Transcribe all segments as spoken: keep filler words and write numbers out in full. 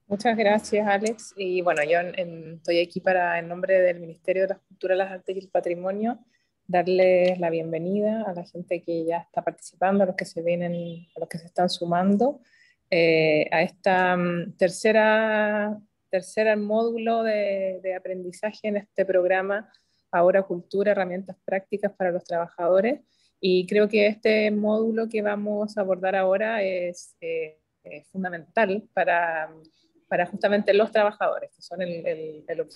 Muchas gracias, Alex. Y bueno, yo en- en- estoy aquí para, en nombre del Ministerio de la Cultura, las Artes y el Patrimonio, darles la bienvenida a la gente que ya está participando, a los que se vienen, a los que se están sumando, eh, a esta mm, tercera, tercera módulo de, de aprendizaje en este programa, Ahora Cultura, herramientas prácticas para los trabajadores. Y creo que este módulo que vamos a abordar ahora es eh, eh, fundamental para para justamente los trabajadores, que son el, el, el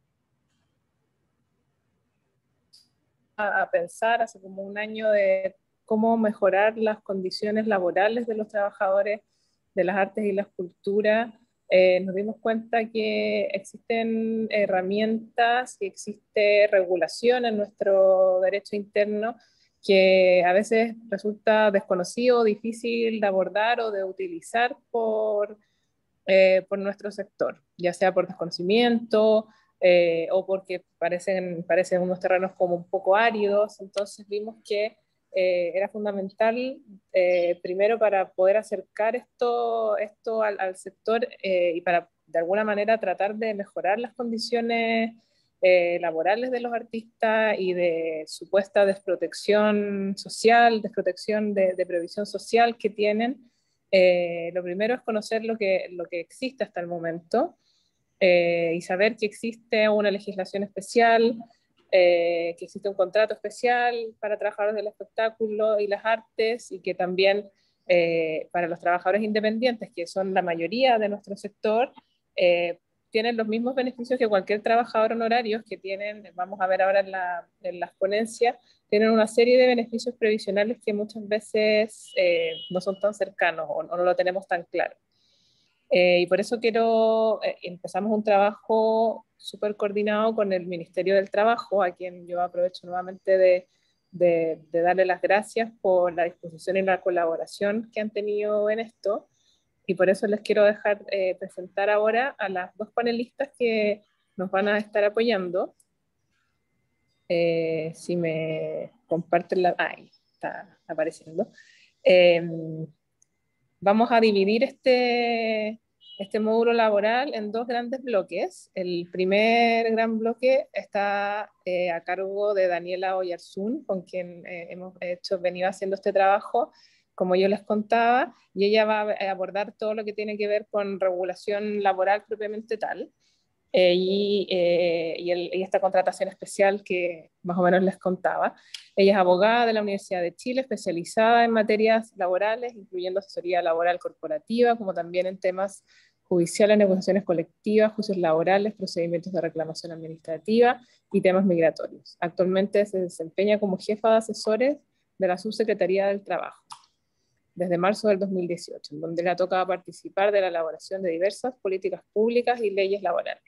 a pensar hace como un año de cómo mejorar las condiciones laborales de los trabajadores de las artes y las culturas. Eh, nos dimos cuenta que existen herramientas y existe regulación en nuestro derecho interno que a veces resulta desconocido, difícil de abordar o de utilizar por eh, por nuestro sector, ya sea por desconocimiento eh, o porque parecen, parecen unos terrenos como un poco áridos. Entonces vimos que eh, era fundamental, eh, primero, para poder acercar esto, esto al, al sector eh, y para de alguna manera tratar de mejorar las condiciones eh, laborales de los artistas y de supuesta desprotección social, desprotección de, de previsión social que tienen. Eh, lo primero es conocer lo que, lo que existe hasta el momento eh, y saber que existe una legislación especial, eh, que existe un contrato especial para trabajadores del espectáculo y las artes y que también eh, para los trabajadores independientes, que son la mayoría de nuestro sector, eh, tienen los mismos beneficios que cualquier trabajador honorario que tienen, vamos a ver ahora en, la, en las ponencias, tienen una serie de beneficios previsionales que muchas veces eh, no son tan cercanos o, o no lo tenemos tan claro. Eh, y por eso quiero, eh, empezamos un trabajo súper coordinado con el Ministerio del Trabajo, a quien yo aprovecho nuevamente de, de, de darle las gracias por la disposición y la colaboración que han tenido en esto. Y por eso les quiero dejar eh, presentar ahora a las dos panelistas que nos van a estar apoyando. Eh, si me comparten la... Ahí está apareciendo. Eh, Vamos a dividir este, este módulo laboral en dos grandes bloques. El primer gran bloque está eh, a cargo de Daniela Oyarzún, con quien eh, hemos hecho, venido haciendo este trabajo, como yo les contaba, y ella va a abordar todo lo que tiene que ver con regulación laboral propiamente tal. Eh, y, eh, y, el, y, esta contratación especial que más o menos les contaba. Ella es abogada de la Universidad de Chile, especializada en materias laborales, incluyendo asesoría laboral corporativa, como también en temas judiciales, negociaciones colectivas, juicios laborales, procedimientos de reclamación administrativa y temas migratorios. Actualmente se desempeña como jefa de asesores de la Subsecretaría del Trabajo desde marzo del dos mil dieciocho, en donde le ha tocado participar de la elaboración de diversas políticas públicas y leyes laborales.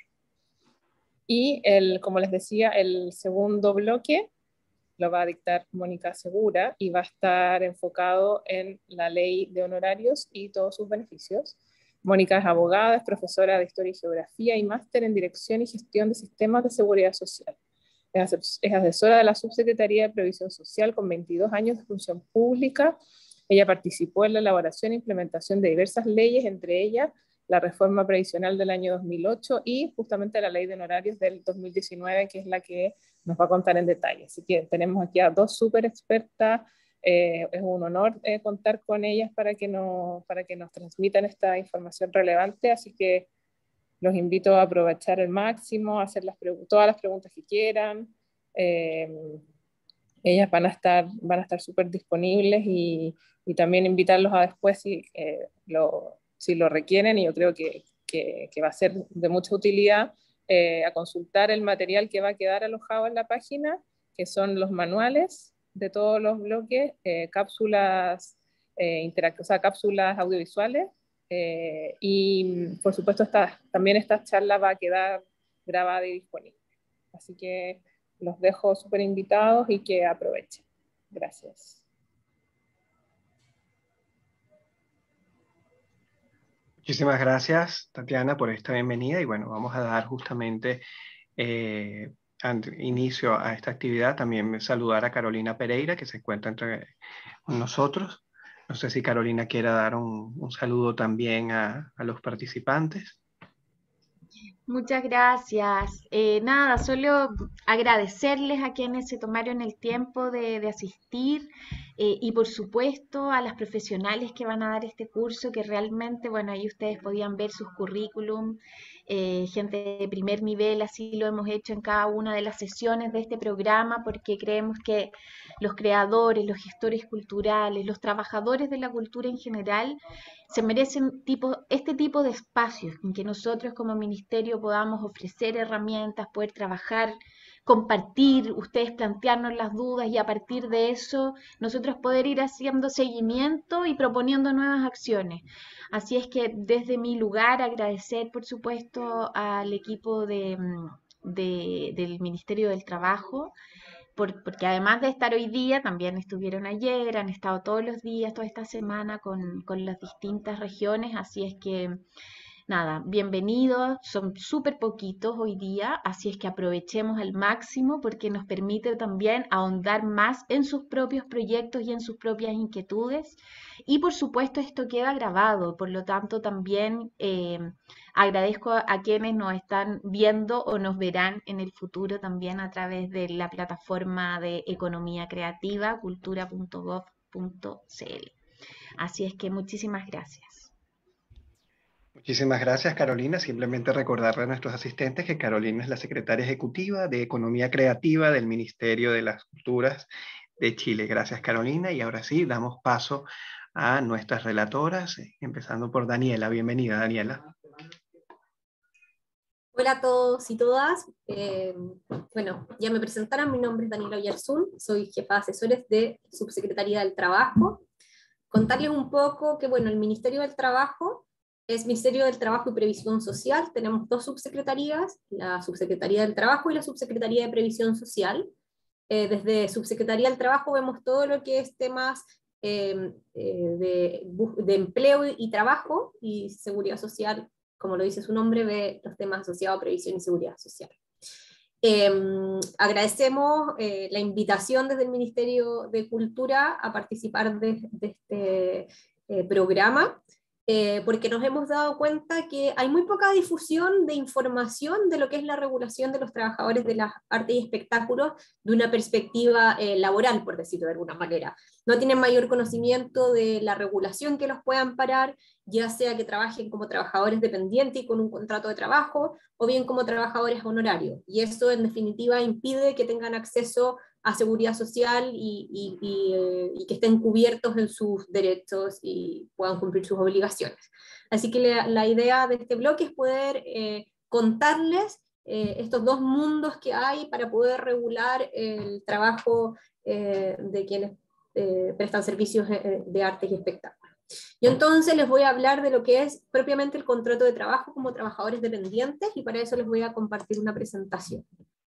Y el, como les decía, el segundo bloque lo va a dictar Mónica Segura y va a estar enfocado en la ley de honorarios y todos sus beneficios. Mónica es abogada, es profesora de Historia y Geografía y máster en Dirección y Gestión de Sistemas de Seguridad Social. Es asesora de la Subsecretaría de Previsión Social con veintidós años de función pública. Ella participó en la elaboración e implementación de diversas leyes, entre ellas la reforma previsional del año dos mil ocho y justamente la ley de honorarios del dos mil diecinueve, que es la que nos va a contar en detalle. Así que tenemos aquí a dos súper expertas. Eh, es un honor eh, contar con ellas para que, no, para que nos transmitan esta información relevante. Así que los invito a aprovechar el máximo, a hacer las todas las preguntas que quieran. Eh, ellas van a estar, van a estar súper disponibles y, y, también invitarlos a después si, eh, lo, si lo requieren, y yo creo que, que, que va a ser de mucha utilidad, eh, a consultar el material que va a quedar alojado en la página, que son los manuales de todos los bloques, eh, cápsulas, eh, o sea, cápsulas audiovisuales, eh, y por supuesto esta, también esta charla va a quedar grabada y disponible. Así que los dejo súper invitados y que aprovechen. Gracias. Muchísimas gracias, Tatiana, por esta bienvenida. Y bueno, vamos a dar justamente eh, inicio a esta actividad. También saludar a Carolina Pereira, que se encuentra entre nosotros. No sé si Carolina quiera dar un, un saludo también a, a los participantes. Muchas gracias. Eh, nada, solo agradecerles a quienes se tomaron el tiempo de, de asistir eh, y por supuesto a las profesionales que van a dar este curso, que realmente, bueno, ahí ustedes podían ver sus currículum, eh, gente de primer nivel, así lo hemos hecho en cada una de las sesiones de este programa, porque creemos que los creadores, los gestores culturales, los trabajadores de la cultura en general, se merecen tipo, este tipo de espacios en que nosotros como ministerio podamos ofrecer herramientas, poder trabajar, compartir, ustedes plantearnos las dudas y a partir de eso nosotros poder ir haciendo seguimiento y proponiendo nuevas acciones. Así es que desde mi lugar agradecer por supuesto al equipo de, de, del Ministerio del Trabajo, por, porque además de estar hoy día, también estuvieron ayer, han estado todos los días, toda esta semana con, con las distintas regiones, así es que nada, bienvenidos, son súper poquitos hoy día, así es que aprovechemos al máximo porque nos permite también ahondar más en sus propios proyectos y en sus propias inquietudes. Y por supuesto esto queda grabado, por lo tanto también eh, agradezco a, a quienes nos están viendo o nos verán en el futuro también a través de la plataforma de economía creativa cultura punto gov punto cl. Así es que muchísimas gracias. Muchísimas gracias, Carolina. Simplemente recordarle a nuestros asistentes que Carolina es la secretaria ejecutiva de Economía Creativa del Ministerio de las Culturas de Chile. Gracias, Carolina. Y ahora sí, damos paso a nuestras relatoras, empezando por Daniela. Bienvenida, Daniela. Hola a todos y todas. Eh, bueno, ya me presentaron, mi nombre es Daniela Oyarzún, soy jefa de asesores de Subsecretaría del Trabajo. Contarles un poco que, bueno, el Ministerio del Trabajo es Ministerio del Trabajo y Previsión Social. Tenemos dos subsecretarías, la Subsecretaría del Trabajo y la Subsecretaría de Previsión Social. Eh, desde Subsecretaría del Trabajo vemos todo lo que es temas eh, eh, de, de empleo y trabajo, y seguridad social, como lo dice su nombre, ve los temas asociados a previsión y seguridad social. Eh, agradecemos eh, la invitación desde el Ministerio de Cultura a participar de, de este eh, programa, eh, porque nos hemos dado cuenta que hay muy poca difusión de información de lo que es la regulación de los trabajadores de las artes y espectáculos de una perspectiva eh, laboral, por decirlo de alguna manera. No tienen mayor conocimiento de la regulación que los pueda amparar, ya sea que trabajen como trabajadores dependientes y con un contrato de trabajo, o bien como trabajadores honorarios. Y eso en definitiva impide que tengan acceso a seguridad social y, y, y, eh, y que estén cubiertos en sus derechos y puedan cumplir sus obligaciones. Así que la, la idea de este bloque es poder eh, contarles eh, estos dos mundos que hay para poder regular el trabajo eh, de quienes eh, prestan servicios de arte y espectáculos. Y entonces les voy a hablar de lo que es propiamente el contrato de trabajo como trabajadores dependientes, y para eso les voy a compartir una presentación.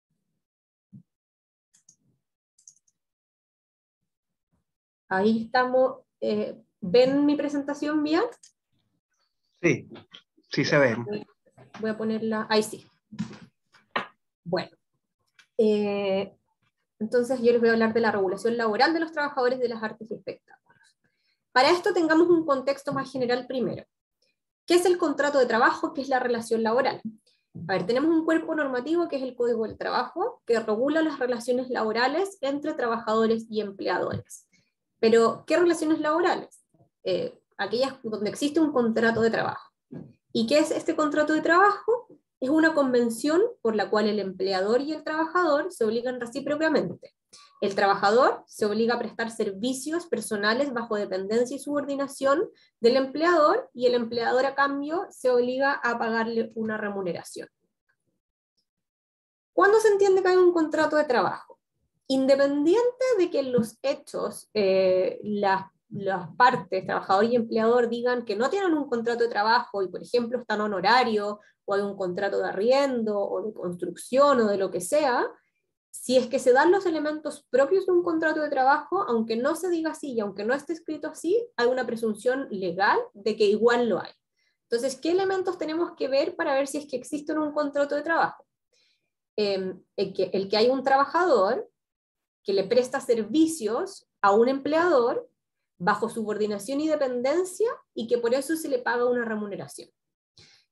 Ahí estamos. Eh, ¿Ven mi presentación bien? Sí, sí se ven. Voy a ponerla, ahí sí. Bueno, eh, entonces yo les voy a hablar de la regulación laboral de los trabajadores de las artes y espectáculos. Para esto tengamos un contexto más general primero. ¿Qué es el contrato de trabajo? ¿Qué es la relación laboral? A ver, tenemos un cuerpo normativo que es el Código del Trabajo, que regula las relaciones laborales entre trabajadores y empleadores. Pero, ¿qué relaciones laborales? Eh, aquellas donde existe un contrato de trabajo. ¿Y qué es este contrato de trabajo? Es una convención por la cual el empleador y el trabajador se obligan recíprocamente. El trabajador se obliga a prestar servicios personales bajo dependencia y subordinación del empleador, y el empleador a cambio se obliga a pagarle una remuneración. ¿Cuándo se entiende que hay un contrato de trabajo? Independiente de que en los hechos eh, las, las partes, trabajador y empleador, digan que no tienen un contrato de trabajo y, por ejemplo, están honorarios, o hay un contrato de arriendo, o de construcción, o de lo que sea, si es que se dan los elementos propios de un contrato de trabajo, aunque no se diga así y aunque no esté escrito así, hay una presunción legal de que igual lo hay. Entonces, ¿qué elementos tenemos que ver para ver si es que existe un contrato de trabajo? Eh, el, que, el que hay un trabajador que le presta servicios a un empleador bajo subordinación y dependencia, y que por eso se le paga una remuneración.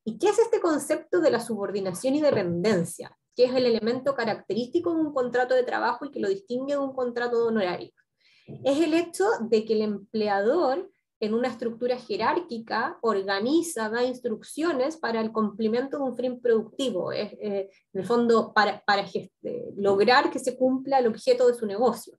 ¿Y qué es este concepto de la subordinación y dependencia? ¿Qué es el elemento característico de un contrato de trabajo y que lo distingue de un contrato de honorario? Es el hecho de que el empleador, en una estructura jerárquica, organiza, da instrucciones para el cumplimiento de un fin productivo, es, eh, en el fondo para, para eh, lograr que se cumpla el objeto de su negocio.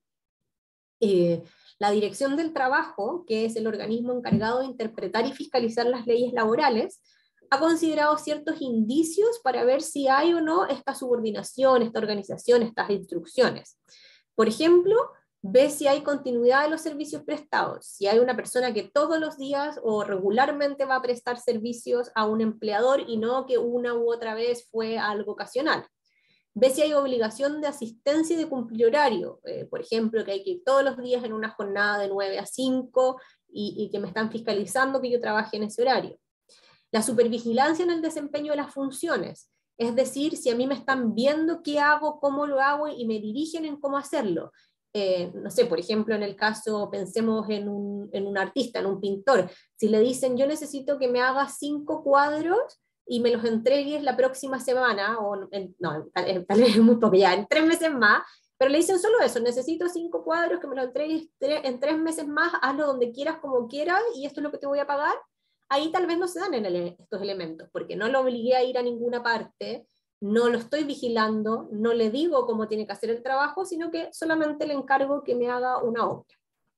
Eh, la Dirección del Trabajo, que es el organismo encargado de interpretar y fiscalizar las leyes laborales, ha considerado ciertos indicios para ver si hay o no esta subordinación, esta organización, estas instrucciones. Por ejemplo, ve si hay continuidad de los servicios prestados, si hay una persona que todos los días o regularmente va a prestar servicios a un empleador y no que una u otra vez fue algo ocasional. Ve si hay obligación de asistencia y de cumplir horario, eh, por ejemplo, que hay que ir todos los días en una jornada de nueve a cinco y, y que me están fiscalizando que yo trabaje en ese horario. La supervigilancia en el desempeño de las funciones, es decir, si a mí me están viendo qué hago, cómo lo hago y me dirigen en cómo hacerlo. Eh, no sé, por ejemplo, en el caso, pensemos en un, en un artista, en un pintor, si le dicen yo necesito que me hagas cinco cuadros y me los entregues la próxima semana, o en, no, tal, tal vez es muy poco, ya, en tres meses más, pero le dicen solo eso, necesito cinco cuadros, que me los entregues tre en tres meses más, hazlo donde quieras, como quieras, y esto es lo que te voy a pagar. Ahí tal vez no se dan en el, estos elementos, porque no lo obligué a ir a ninguna parte, no lo estoy vigilando, no le digo cómo tiene que hacer el trabajo, sino que solamente le encargo que me haga una obra.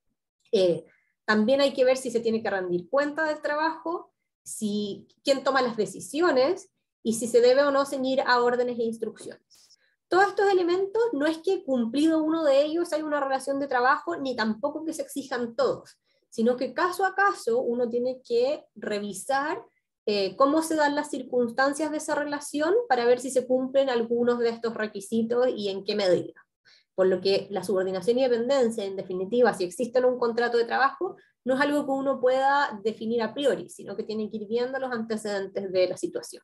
Eh, también hay que ver si se tiene que rendir cuenta del trabajo, si, quién toma las decisiones, y si se debe o no ceñir a órdenes e instrucciones. Todos estos elementos no es que cumplido uno de ellos hay una relación de trabajo, ni tampoco que se exijan todos, sino que caso a caso uno tiene que revisar eh, cómo se dan las circunstancias de esa relación para ver si se cumplen algunos de estos requisitos y en qué medida. Por lo que la subordinación y dependencia, en definitiva, si existe en un contrato de trabajo, no es algo que uno pueda definir a priori, sino que tiene que ir viendo los antecedentes de la situación.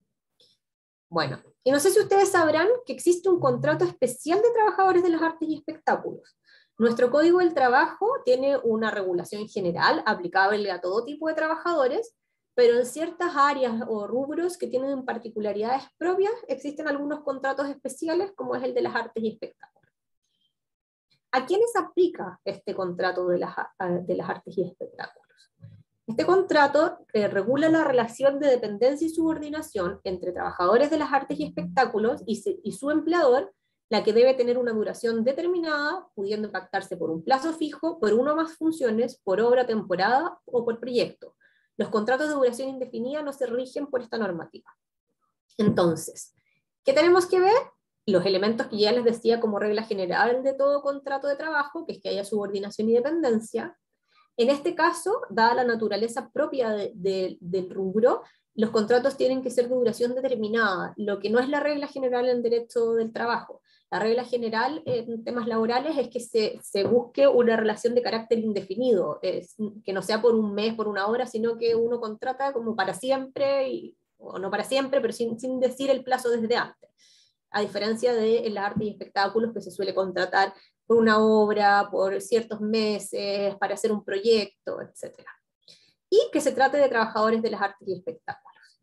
Bueno, y no sé si ustedes sabrán que existe un contrato especial de trabajadores de las artes y espectáculos. Nuestro Código del Trabajo tiene una regulación general aplicable a todo tipo de trabajadores, pero en ciertas áreas o rubros que tienen particularidades propias, existen algunos contratos especiales, como es el de las artes y espectáculos. ¿A quiénes aplica este contrato de las, de las artes y espectáculos? Este contrato eh, regula la relación de dependencia y subordinación entre trabajadores de las artes y espectáculos y, se, y su empleador, la que debe tener una duración determinada, pudiendo pactarse por un plazo fijo, por una o más funciones, por obra, temporada o por proyecto. Los contratos de duración indefinida no se rigen por esta normativa. Entonces, ¿qué tenemos que ver? Los elementos que ya les decía como regla general de todo contrato de trabajo, que es que haya subordinación y dependencia. En este caso, dada la naturaleza propia de, de, del rubro, los contratos tienen que ser de duración determinada, lo que no es la regla general en derecho del trabajo. La regla general en temas laborales es que se, se busque una relación de carácter indefinido, es, que no sea por un mes, por una hora, sino que uno contrata como para siempre, y, o no para siempre, pero sin, sin decir el plazo desde antes. A diferencia de las artes y espectáculos, que se suele contratar por una obra, por ciertos meses, para hacer un proyecto, etcétera. Y que se trate de trabajadores de las artes y espectáculos.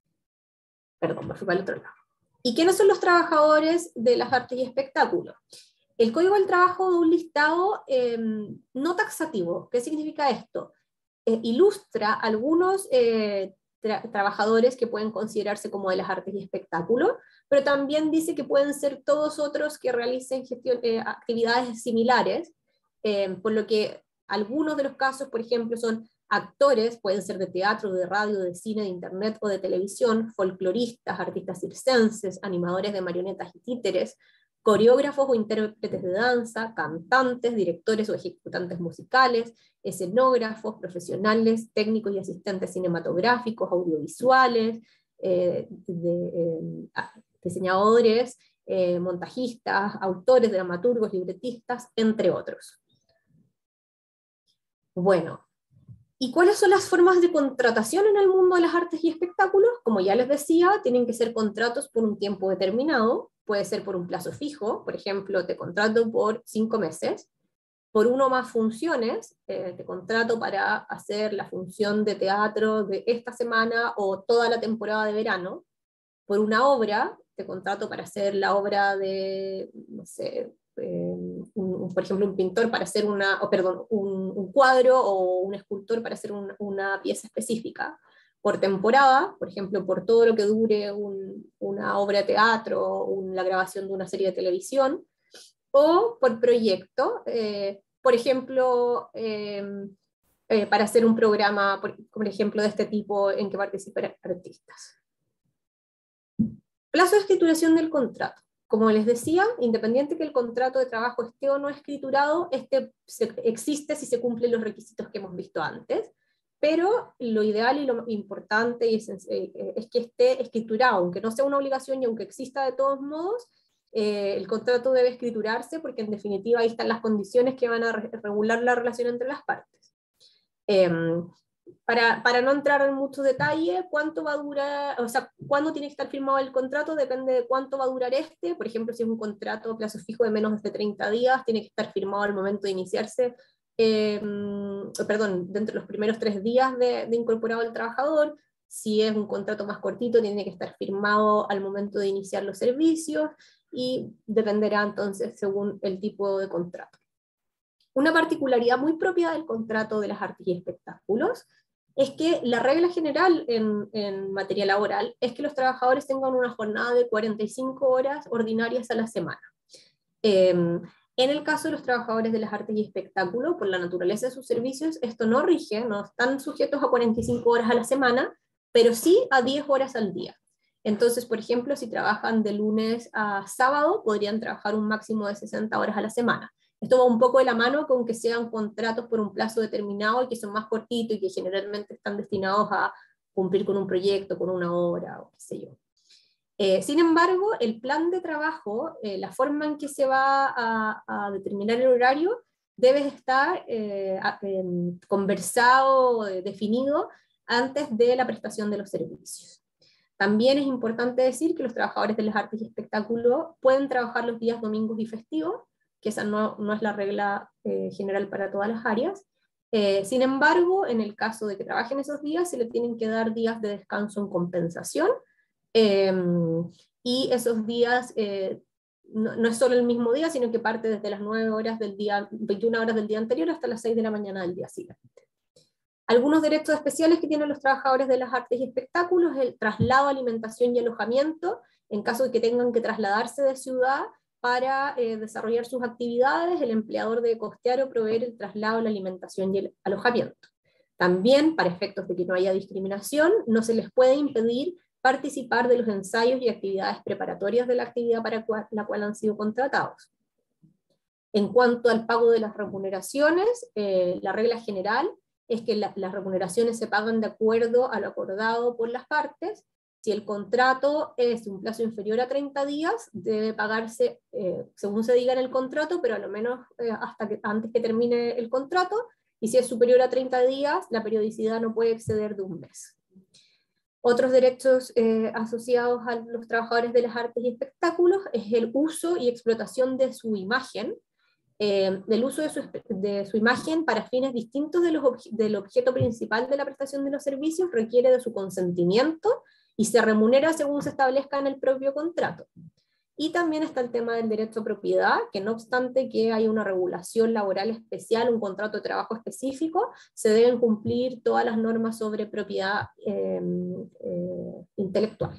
Perdón, me fui para el otro lado. ¿Y quiénes son los trabajadores de las artes y espectáculos? El Código del Trabajo da un listado eh, no taxativo. ¿Qué significa esto? Eh, ilustra algunos eh, tra trabajadores que pueden considerarse como de las artes y espectáculos, pero también dice que pueden ser todos otros que realicen gestión, eh, actividades similares, eh, por lo que algunos de los casos, por ejemplo, son actores, pueden ser de teatro, de radio, de cine, de internet o de televisión, folcloristas, artistas circenses, animadores de marionetas y títeres, coreógrafos o intérpretes de danza, cantantes, directores o ejecutantes musicales, escenógrafos, profesionales, técnicos y asistentes cinematográficos, audiovisuales, eh, de, eh, diseñadores, eh, montajistas, autores, dramaturgos, libretistas, entre otros. Bueno, ¿y cuáles son las formas de contratación en el mundo de las artes y espectáculos? Como ya les decía, tienen que ser contratos por un tiempo determinado, puede ser por un plazo fijo, por ejemplo, te contrato por cinco meses, por una o más funciones, eh, te contrato para hacer la función de teatro de esta semana o toda la temporada de verano. Por una obra, te contrato para hacer la obra de, no sé, eh, un, por ejemplo, un pintor para hacer una, o perdón, un, un cuadro, o un escultor para hacer un, una pieza específica. Por temporada, por ejemplo, por todo lo que dure un, una obra de teatro, un, la grabación de una serie de televisión, o por proyecto, eh, por ejemplo, eh, eh, para hacer un programa, por, por ejemplo, de este tipo en que participan artistas. Plazo de escrituración del contrato. Como les decía, independiente que el contrato de trabajo esté o no escriturado, este se, existe si se cumplen los requisitos que hemos visto antes, pero lo ideal y lo importante es, es que esté escriturado, aunque no sea una obligación y aunque exista de todos modos, eh, el contrato debe escriturarse porque en definitiva ahí están las condiciones que van a re regular la relación entre las partes. Eh, Para, para no entrar en mucho detalle, cuánto va a durar, o sea, cuándo tiene que estar firmado el contrato, depende de cuánto va a durar este. Por ejemplo, si es un contrato a plazo fijo de menos de treinta días, tiene que estar firmado al momento de iniciarse, eh, perdón, dentro de los primeros tres días de, de incorporado el trabajador. Si es un contrato más cortito, tiene que estar firmado al momento de iniciar los servicios, y dependerá entonces según el tipo de contrato. Una particularidad muy propia del contrato de las artes y espectáculos es que la regla general en, en materia laboral es que los trabajadores tengan una jornada de cuarenta y cinco horas ordinarias a la semana. Eh, en el caso de los trabajadores de las artes y espectáculos, por la naturaleza de sus servicios, esto no rige, no están sujetos a cuarenta y cinco horas a la semana, pero sí a diez horas al día. Entonces, por ejemplo, si trabajan de lunes a sábado, podrían trabajar un máximo de sesenta horas a la semana. Esto va un poco de la mano con que sean contratos por un plazo determinado y que son más cortitos y que generalmente están destinados a cumplir con un proyecto, con una obra o qué sé yo. Eh, sin embargo, el plan de trabajo, eh, la forma en que se va a, a determinar el horario, debe estar eh, a, eh, conversado, eh, definido antes de la prestación de los servicios. También es importante decir que los trabajadores de las artes y espectáculos pueden trabajar los días domingos y festivos, que esa no, no es la regla eh, general para todas las áreas. Eh, sin embargo, en el caso de que trabajen esos días, se le tienen que dar días de descanso en compensación, eh, y esos días eh, no, no es solo el mismo día, sino que parte desde las nueve horas del día, veintiuna horas del día anterior hasta las seis de la mañana del día siguiente. Algunos derechos especiales que tienen los trabajadores de las artes y espectáculos es el traslado, alimentación y alojamiento, en caso de que tengan que trasladarse de ciudad para eh, desarrollar sus actividades. El empleador debe costear o proveer el traslado, la alimentación y el alojamiento. También, para efectos de que no haya discriminación, no se les puede impedir participar de los ensayos y actividades preparatorias de la actividad para la cual han sido contratados. En cuanto al pago de las remuneraciones, eh, la regla general es que la, las remuneraciones se pagan de acuerdo a lo acordado por las partes. Si el contrato es un plazo inferior a treinta días, debe pagarse eh, según se diga en el contrato, pero a lo menos eh, hasta que, antes que termine el contrato, y si es superior a treinta días, la periodicidad no puede exceder de un mes. Otros derechos eh, asociados a los trabajadores de las artes y espectáculos es el uso y explotación de su imagen, eh, del uso de su, de su imagen para fines distintos de los obje del objeto principal de la prestación de los servicios, requiere de su consentimiento y se remunera según se establezca en el propio contrato. Y también está el tema del derecho a propiedad, que no obstante que haya una regulación laboral especial, un contrato de trabajo específico, se deben cumplir todas las normas sobre propiedad eh, eh, intelectual.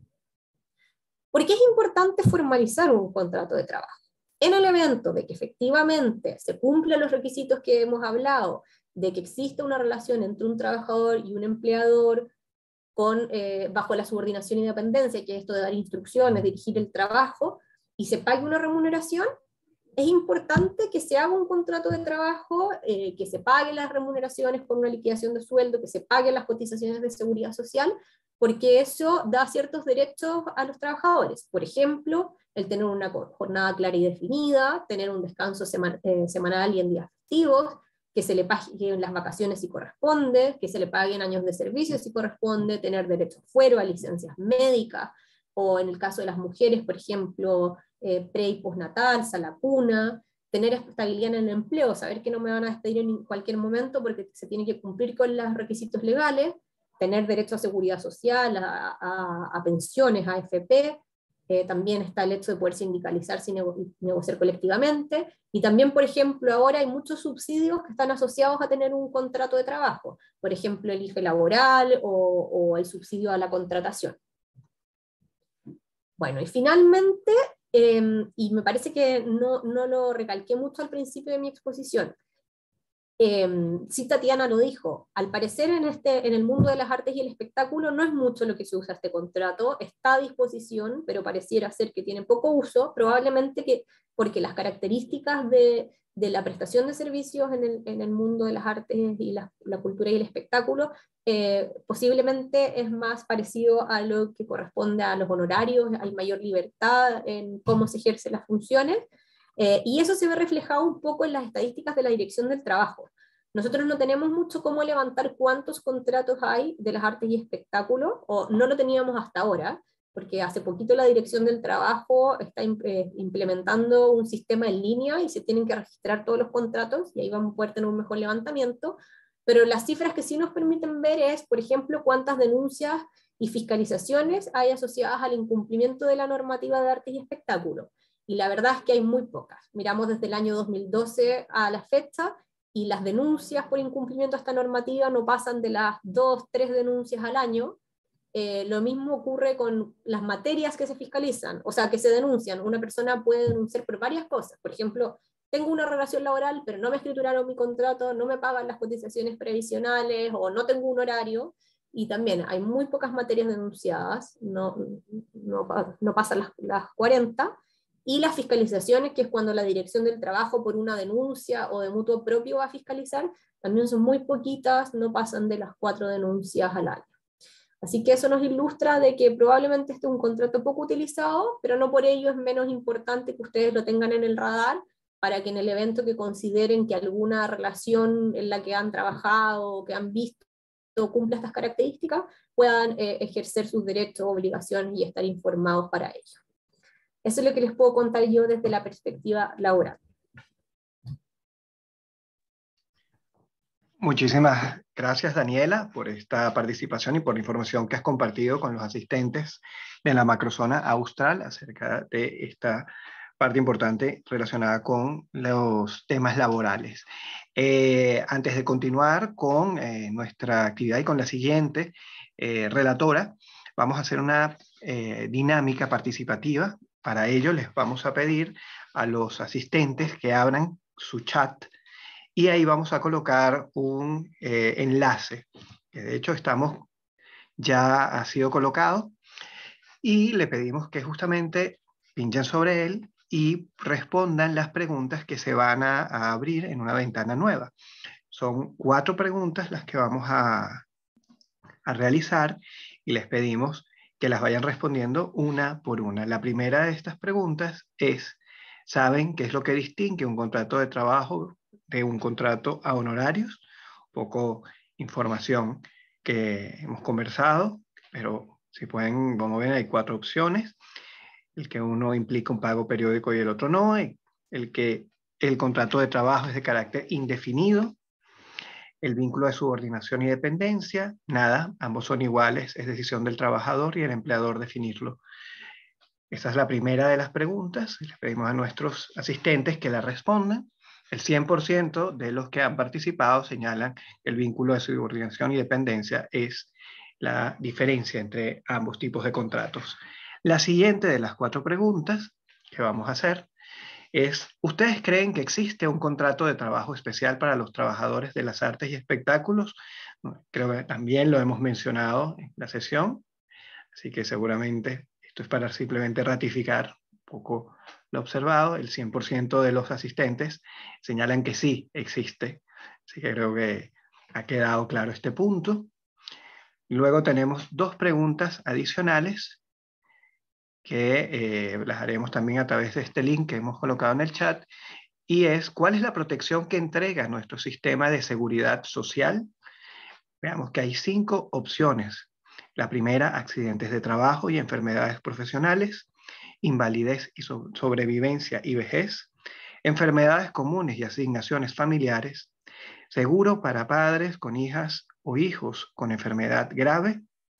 ¿Por qué es importante formalizar un contrato de trabajo? En el evento de que efectivamente se cumplan los requisitos que hemos hablado, de que exista una relación entre un trabajador y un empleador, Con, eh, bajo la subordinación y dependencia, que es esto de dar instrucciones, dirigir el trabajo, y se pague una remuneración, es importante que se haga un contrato de trabajo, eh, que se paguen las remuneraciones con una liquidación de sueldo, que se paguen las cotizaciones de seguridad social, porque eso da ciertos derechos a los trabajadores. Por ejemplo, el tener una jornada clara y definida, tener un descanso seman eh, semanal y en días festivos, que se le paguen las vacaciones si corresponde, que se le paguen años de servicio si corresponde, tener derecho a fuero, a licencias médicas, o en el caso de las mujeres, por ejemplo, eh, pre y postnatal, sala cuna, tener estabilidad en el empleo, saber que no me van a despedir en cualquier momento porque se tiene que cumplir con los requisitos legales, tener derecho a seguridad social, a, a, a pensiones, a A F P, eh, también está el hecho de poder sindicalizarse y nego negociar colectivamente, y también, por ejemplo, ahora hay muchos subsidios que están asociados a tener un contrato de trabajo, por ejemplo, el I F E laboral o, o el subsidio a la contratación. Bueno, y finalmente, eh, y me parece que no, no lo recalqué mucho al principio de mi exposición, Eh, sí, Tatiana lo dijo, al parecer en, este, en el mundo de las artes y el espectáculo no es mucho lo que se usa este contrato, está a disposición, pero pareciera ser que tiene poco uso, probablemente que, porque las características de, de la prestación de servicios en el, en el mundo de las artes y la, la cultura y el espectáculo eh, posiblemente es más parecido a lo que corresponde a los honorarios, hay mayor libertad en cómo se ejercen las funciones. Eh, y eso se ve reflejado un poco en las estadísticas de la Dirección del Trabajo. Nosotros no tenemos mucho cómo levantar cuántos contratos hay de las artes y espectáculos, o no lo teníamos hasta ahora, porque hace poquito la Dirección del Trabajo está eh, implementando un sistema en línea y se tienen que registrar todos los contratos, y ahí vamos a poder tener un mejor levantamiento, pero las cifras que sí nos permiten ver es, por ejemplo, cuántas denuncias y fiscalizaciones hay asociadas al incumplimiento de la normativa de artes y espectáculos. Y la verdad es que hay muy pocas. Miramos desde el año dos mil doce a la fecha, y las denuncias por incumplimiento de esta normativa no pasan de las dos, tres denuncias al año. Eh, lo mismo ocurre con las materias que se fiscalizan, o sea, que se denuncian. Una persona puede denunciar por varias cosas. Por ejemplo, tengo una relación laboral, pero no me escrituraron mi contrato, no me pagan las cotizaciones previsionales, o no tengo un horario, y también hay muy pocas materias denunciadas, no, no, no pasan las, las cuarenta, y las fiscalizaciones, que es cuando la Dirección del Trabajo por una denuncia o de mutuo propio va a fiscalizar, también son muy poquitas, no pasan de las cuatro denuncias al año. Así que eso nos ilustra de que probablemente este es un contrato poco utilizado, pero no por ello es menos importante que ustedes lo tengan en el radar, para que en el evento que consideren que alguna relación en la que han trabajado o que han visto cumpla estas características, puedan eh, ejercer sus derechos, obligaciones y estar informados para ello. Eso es lo que les puedo contar yo desde la perspectiva laboral. Muchísimas gracias, Daniela, por esta participación y por la información que has compartido con los asistentes de la macrozona austral acerca de esta parte importante relacionada con los temas laborales. Eh, antes de continuar con eh, nuestra actividad y con la siguiente eh, relatora, vamos a hacer una eh, dinámica participativa. Para ello les vamos a pedir a los asistentes que abran su chat, y ahí vamos a colocar un eh, enlace, que de hecho estamos, ya ha sido colocado, y le pedimos que justamente pinchen sobre él y respondan las preguntas que se van a, a abrir en una ventana nueva. Son cuatro preguntas las que vamos a, a realizar, y les pedimos que las vayan respondiendo una por una. La primera de estas preguntas es, ¿saben qué es lo que distingue un contrato de trabajo de un contrato a honorarios? Un poco información que hemos conversado, pero si pueden, vamos a ver, hay cuatro opciones. El que uno implica un pago periódico y el otro no. El que el contrato de trabajo es de carácter indefinido. El vínculo de subordinación y dependencia, nada, ambos son iguales, es decisión del trabajador y el empleador definirlo. Esa es la primera de las preguntas, les pedimos a nuestros asistentes que la respondan. El cien por ciento de los que han participado señalan que el vínculo de subordinación y dependencia es la diferencia entre ambos tipos de contratos. La siguiente de las cuatro preguntas que vamos a hacer es, ¿ustedes creen que existe un contrato de trabajo especial para los trabajadores de las artes y espectáculos? Creo que también lo hemos mencionado en la sesión, así que seguramente esto es para simplemente ratificar un poco lo observado. El cien por ciento de los asistentes señalan que sí existe, así que creo que ha quedado claro este punto. Luego tenemos dos preguntas adicionales que eh, las haremos también a través de este link que hemos colocado en el chat, y es, ¿cuál es la protección que entrega nuestro sistema de seguridad social? Veamos que hay cinco opciones. La primera, accidentes de trabajo y enfermedades profesionales, invalidez y so- sobrevivencia y vejez. enfermedades comunes y asignaciones familiares, seguro para padres con hijas o hijos con enfermedad grave,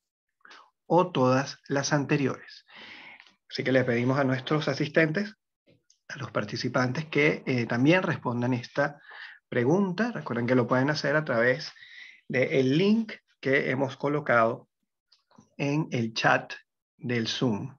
o todas las anteriores. Así que le pedimos a nuestros asistentes, a los participantes, que eh, también respondan esta pregunta. Recuerden que lo pueden hacer a través del link que hemos colocado en el chat del Zoom.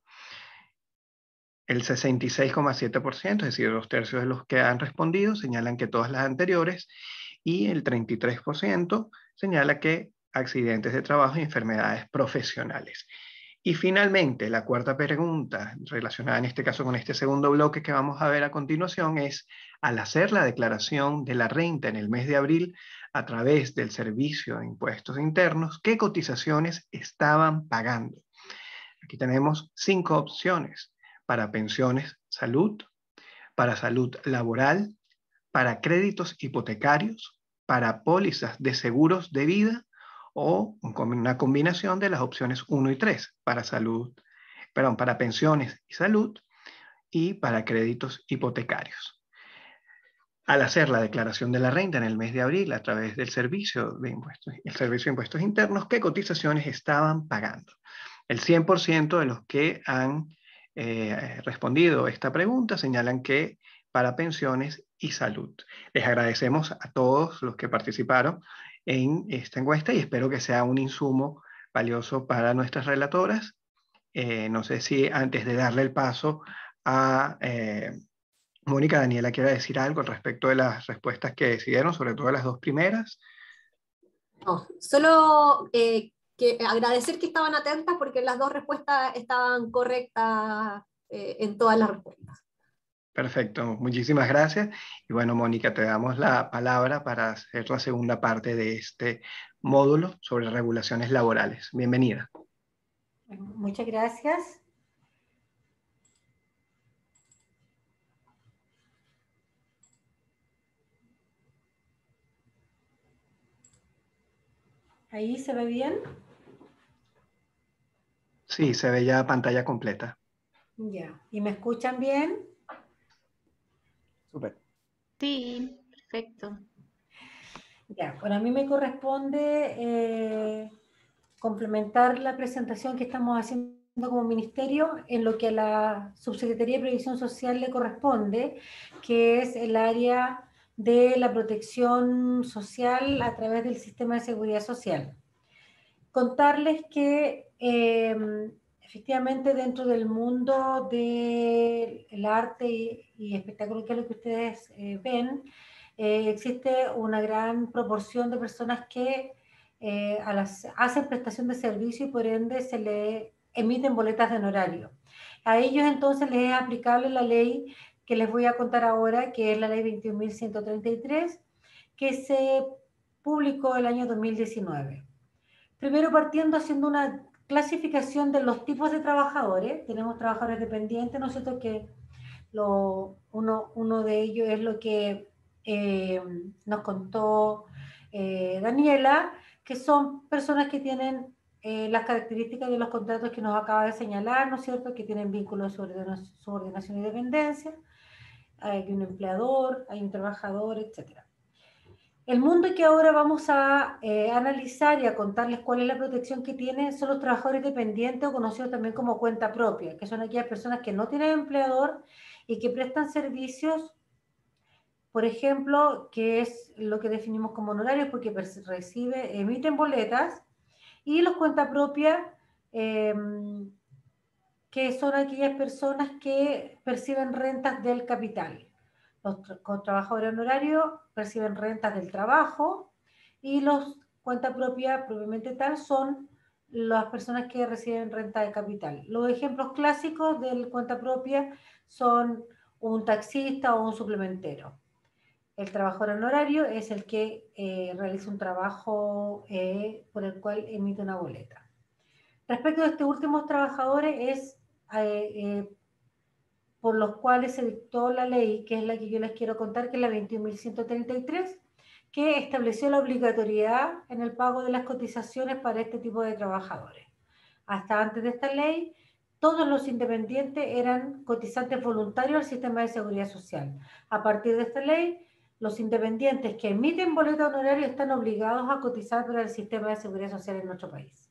El sesenta y seis coma siete por ciento, es decir, dos tercios de los que han respondido, señalan que todas las anteriores, y el treinta y tres por ciento señala que accidentes de trabajo y enfermedades profesionales. Y finalmente, la cuarta pregunta, relacionada en este caso con este segundo bloque que vamos a ver a continuación, es: al hacer la declaración de la renta en el mes de abril a través del Servicio de Impuestos Internos, ¿qué cotizaciones estaban pagando? Aquí tenemos cinco opciones: para pensiones, salud, para salud laboral, para créditos hipotecarios, para pólizas de seguros de vida, o una combinación de las opciones uno y tres, para salud, perdón, para pensiones y salud, y para créditos hipotecarios. Al hacer la declaración de la renta en el mes de abril a través del servicio de impuestos, el Servicio de Impuestos Internos, ¿qué cotizaciones estaban pagando? El cien por ciento de los que han eh, respondido esta pregunta señalan que para pensiones y salud. Les agradecemos a todos los que participaron en esta encuesta y espero que sea un insumo valioso para nuestras relatoras. Eh, no sé si antes de darle el paso a eh, Mónica, Daniela quiere decir algo al respecto de las respuestas que decidieron, sobre todo las dos primeras. No, solo eh, que agradecer que estaban atentas porque las dos respuestas estaban correctas eh, en todas las respuestas. Perfecto, muchísimas gracias. Y bueno, Mónica, te damos la palabra para hacer la segunda parte de este módulo sobre regulaciones laborales. Bienvenida. Muchas gracias. ¿Ahí se ve bien? Sí, se ve ya pantalla completa. Ya. ¿Y me escuchan bien? Súper. Sí, perfecto. Ya, bueno, a mí me corresponde eh, complementar la presentación que estamos haciendo como ministerio en lo que a la Subsecretaría de Previsión Social le corresponde, que es el área de la protección social a través del sistema de seguridad social. Contarles que eh, efectivamente dentro del mundo del arte y, y espectáculo, que es lo que ustedes eh, ven, eh, existe una gran proporción de personas que eh, a las, hacen prestación de servicio y por ende se le emiten boletas de honorario. A ellos entonces les es aplicable la ley que les voy a contar ahora, que es la ley veintiún mil ciento treinta y tres, que se publicó el año dos mil diecinueve. Primero partiendo haciendo una clasificación de los tipos de trabajadores. Tenemos trabajadores dependientes, ¿no es cierto? Que lo, uno, uno de ellos es lo que eh, nos contó eh, Daniela, que son personas que tienen eh, las características de los contratos que nos acaba de señalar, ¿no es cierto? Que tienen vínculos de subordinación y dependencia, hay un empleador, hay un trabajador, etcétera. El mundo que ahora vamos a eh, analizar y a contarles cuál es la protección que tienen son los trabajadores dependientes, o conocidos también como cuenta propia, que son aquellas personas que no tienen empleador y que prestan servicios, por ejemplo, que es lo que definimos como honorarios, porque recibe, emiten boletas, y los cuenta propia, eh, que son aquellas personas que perciben rentas del capital. Los tra trabajadores honorarios perciben rentas del trabajo, y los cuenta propia propiamente tal son las personas que reciben renta de capital. Los ejemplos clásicos del cuenta propia son un taxista o un suplementero. El trabajador honorario es el que eh, realiza un trabajo eh, por el cual emite una boleta. Respecto a estos últimos trabajadores es eh, eh, por los cuales se dictó la ley, que es la que yo les quiero contar, que es la veintiún mil ciento treinta y tres, que estableció la obligatoriedad en el pago de las cotizaciones para este tipo de trabajadores. Hasta antes de esta ley, todos los independientes eran cotizantes voluntarios al sistema de seguridad social. A partir de esta ley, los independientes que emiten boleto honorario están obligados a cotizar para el sistema de seguridad social en nuestro país.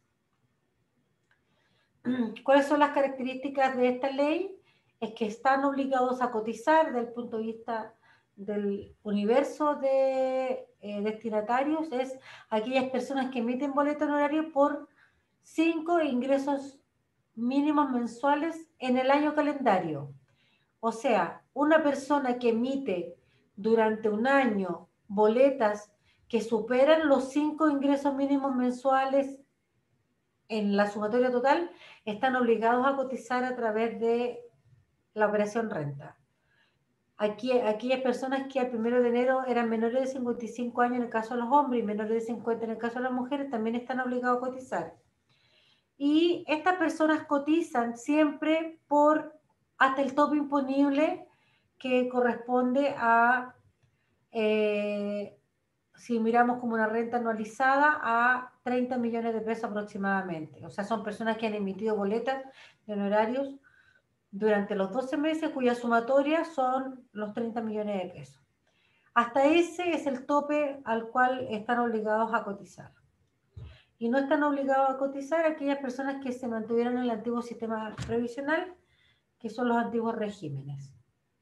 ¿Cuáles son las características de esta ley? Es que están obligados a cotizar desde el punto de vista del universo de eh, destinatarios, es aquellas personas que emiten boleto honorario por cinco ingresos mínimos mensuales en el año calendario. O sea, una persona que emite durante un año boletas que superan los cinco ingresos mínimos mensuales en la sumatoria total, están obligados a cotizar a través de la operación renta. Aquí, aquellas personas que al primero de enero eran menores de cincuenta y cinco años en el caso de los hombres y menores de cincuenta en el caso de las mujeres, también están obligados a cotizar. Y estas personas cotizan siempre por hasta el tope imponible que corresponde a, eh, si miramos como una renta anualizada, a treinta millones de pesos aproximadamente. O sea, son personas que han emitido boletas de honorarios durante los doce meses, cuya sumatoria son los treinta millones de pesos. Hasta ese es el tope al cual están obligados a cotizar. Y no están obligados a cotizar aquellas personas que se mantuvieron en el antiguo sistema previsional, que son los antiguos regímenes.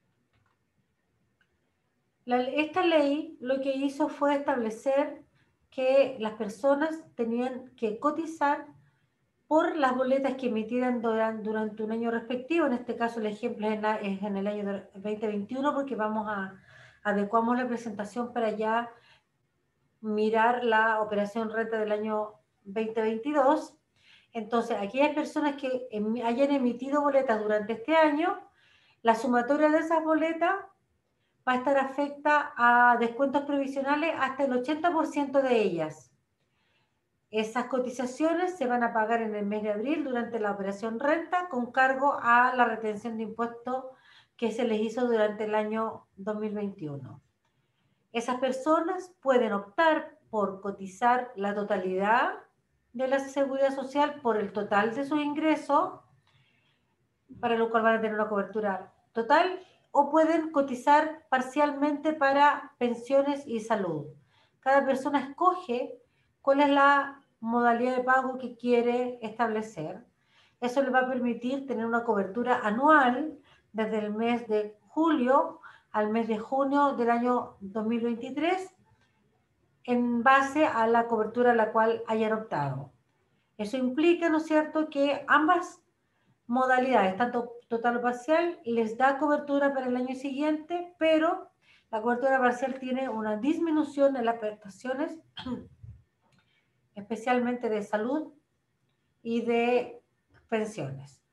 La, esta ley lo que hizo fue establecer que las personas tenían que cotizar por las boletas que emitieran durante, durante un año respectivo. En este caso el ejemplo es en, la, es en el año veinte veintiuno, porque vamos a adecuamos la presentación para ya mirar la operación renta del año veinte veintidós. Entonces, aquellas personas que em, hayan emitido boletas durante este año, la sumatoria de esas boletas va a estar afecta a descuentos previsionales hasta el ochenta por ciento de ellas. Esas cotizaciones se van a pagar en el mes de abril durante la operación renta con cargo a la retención de impuestos que se les hizo durante el año dos mil veintiuno. Esas personas pueden optar por cotizar la totalidad de la seguridad social por el total de sus ingresos, para lo cual van a tener una cobertura total, o pueden cotizar parcialmente para pensiones y salud. Cada persona escoge cuál es la modalidad de pago que quiere establecer. Eso le va a permitir tener una cobertura anual desde el mes de julio al mes de junio del año dos mil veintitrés en base a la cobertura a la cual hayan optado. Eso implica, ¿no es cierto?, que ambas modalidades, tanto total o parcial, les da cobertura para el año siguiente, pero la cobertura parcial tiene una disminución en las prestaciones, especialmente de salud y de pensiones.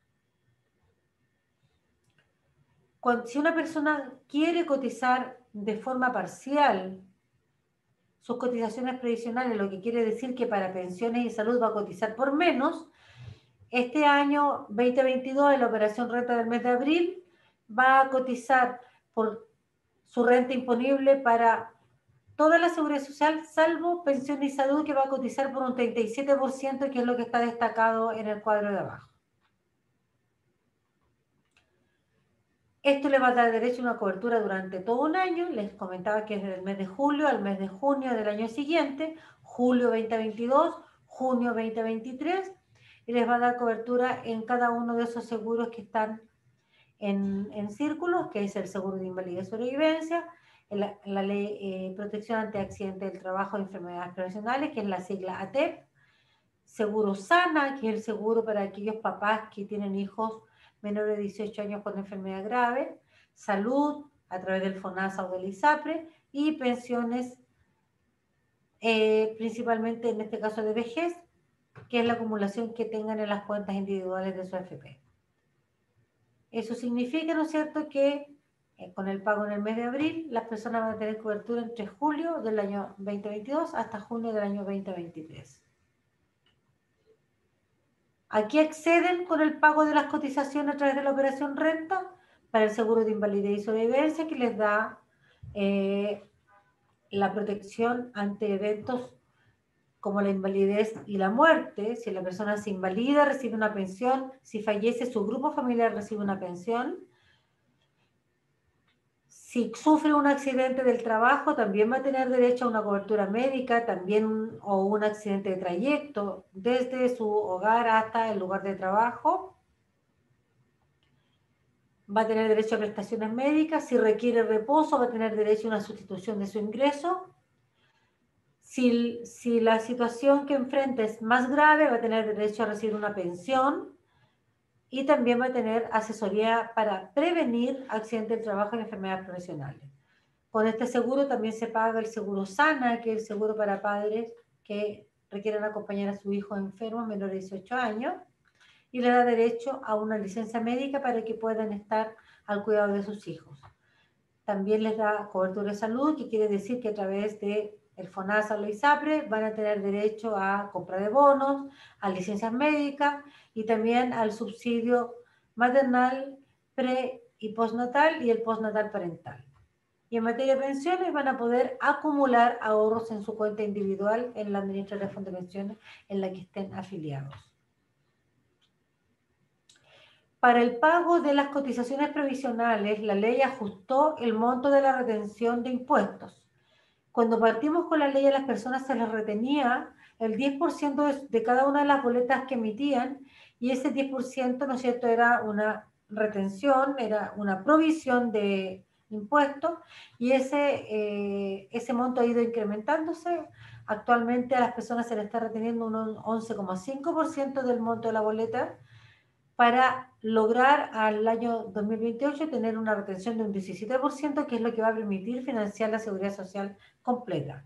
Cuando, si una persona quiere cotizar de forma parcial sus cotizaciones previsionales, lo que quiere decir que para pensiones y salud va a cotizar por menos, este año veinte veintidós, en la operación renta del mes de abril, va a cotizar por su renta imponible para toda la seguridad social, salvo pensión y salud, que va a cotizar por un treinta y siete por ciento, que es lo que está destacado en el cuadro de abajo. Esto le va a dar derecho a una cobertura durante todo un año. Les comentaba que es desde el mes de julio al mes de junio del año siguiente, julio veinte veintidós, junio veinte veintitrés, y les va a dar cobertura en cada uno de esos seguros que están en, en círculos, que es el seguro de invalidez y sobrevivencia, la, la ley eh, protección ante accidentes del trabajo y enfermedades profesionales, que es la sigla A T E P, seguro SANA, que es el seguro para aquellos papás que tienen hijos menores de dieciocho años con enfermedad grave, salud a través del FONASA o del ISAPRE, y pensiones, eh, principalmente en este caso de vejez, que es la acumulación que tengan en las cuentas individuales de su A F P. Eso significa, ¿no es cierto?, que eh, con el pago en el mes de abril, las personas van a tener cobertura entre julio del año veinte veintidós hasta junio del año veinte veintitrés. Aquí acceden con el pago de las cotizaciones a través de la operación renta para el seguro de invalidez y sobrevivencia, que les da eh, la protección ante eventos como la invalidez y la muerte. Si la persona se invalida, recibe una pensión. Si fallece, su grupo familiar recibe una pensión. Si sufre un accidente del trabajo, también va a tener derecho a una cobertura médica, también, o un accidente de trayecto, desde su hogar hasta el lugar de trabajo. Va a tener derecho a prestaciones médicas. Si requiere reposo, va a tener derecho a una sustitución de su ingreso. Si, si la situación que enfrenta es más grave, va a tener derecho a recibir una pensión, y también va a tener asesoría para prevenir accidentes de trabajo y enfermedades profesionales. Con este seguro también se paga el seguro SANA, que es el seguro para padres que requieren acompañar a su hijo enfermo menor de dieciocho años, y le da derecho a una licencia médica para que puedan estar al cuidado de sus hijos. También les da cobertura de salud, que quiere decir que a través de el FONASA o la ISAPRE van a tener derecho a compra de bonos, a licencias médicas y también al subsidio maternal, pre y postnatal y el postnatal parental. Y en materia de pensiones van a poder acumular ahorros en su cuenta individual en la Administración de Fondos de Pensiones en la que estén afiliados. Para el pago de las cotizaciones previsionales, la ley ajustó el monto de la retención de impuestos. Cuando partimos con la ley, a las personas se les retenía el diez por ciento de, de cada una de las boletas que emitían, y ese diez por ciento, ¿no es cierto?, era una retención, era una provisión de impuestos, y ese, eh, ese monto ha ido incrementándose. Actualmente a las personas se les está reteniendo un once coma cinco por ciento del monto de la boleta, para lograr al año dos mil veintiocho tener una retención de un diecisiete por ciento, que es lo que va a permitir financiar la seguridad social completa.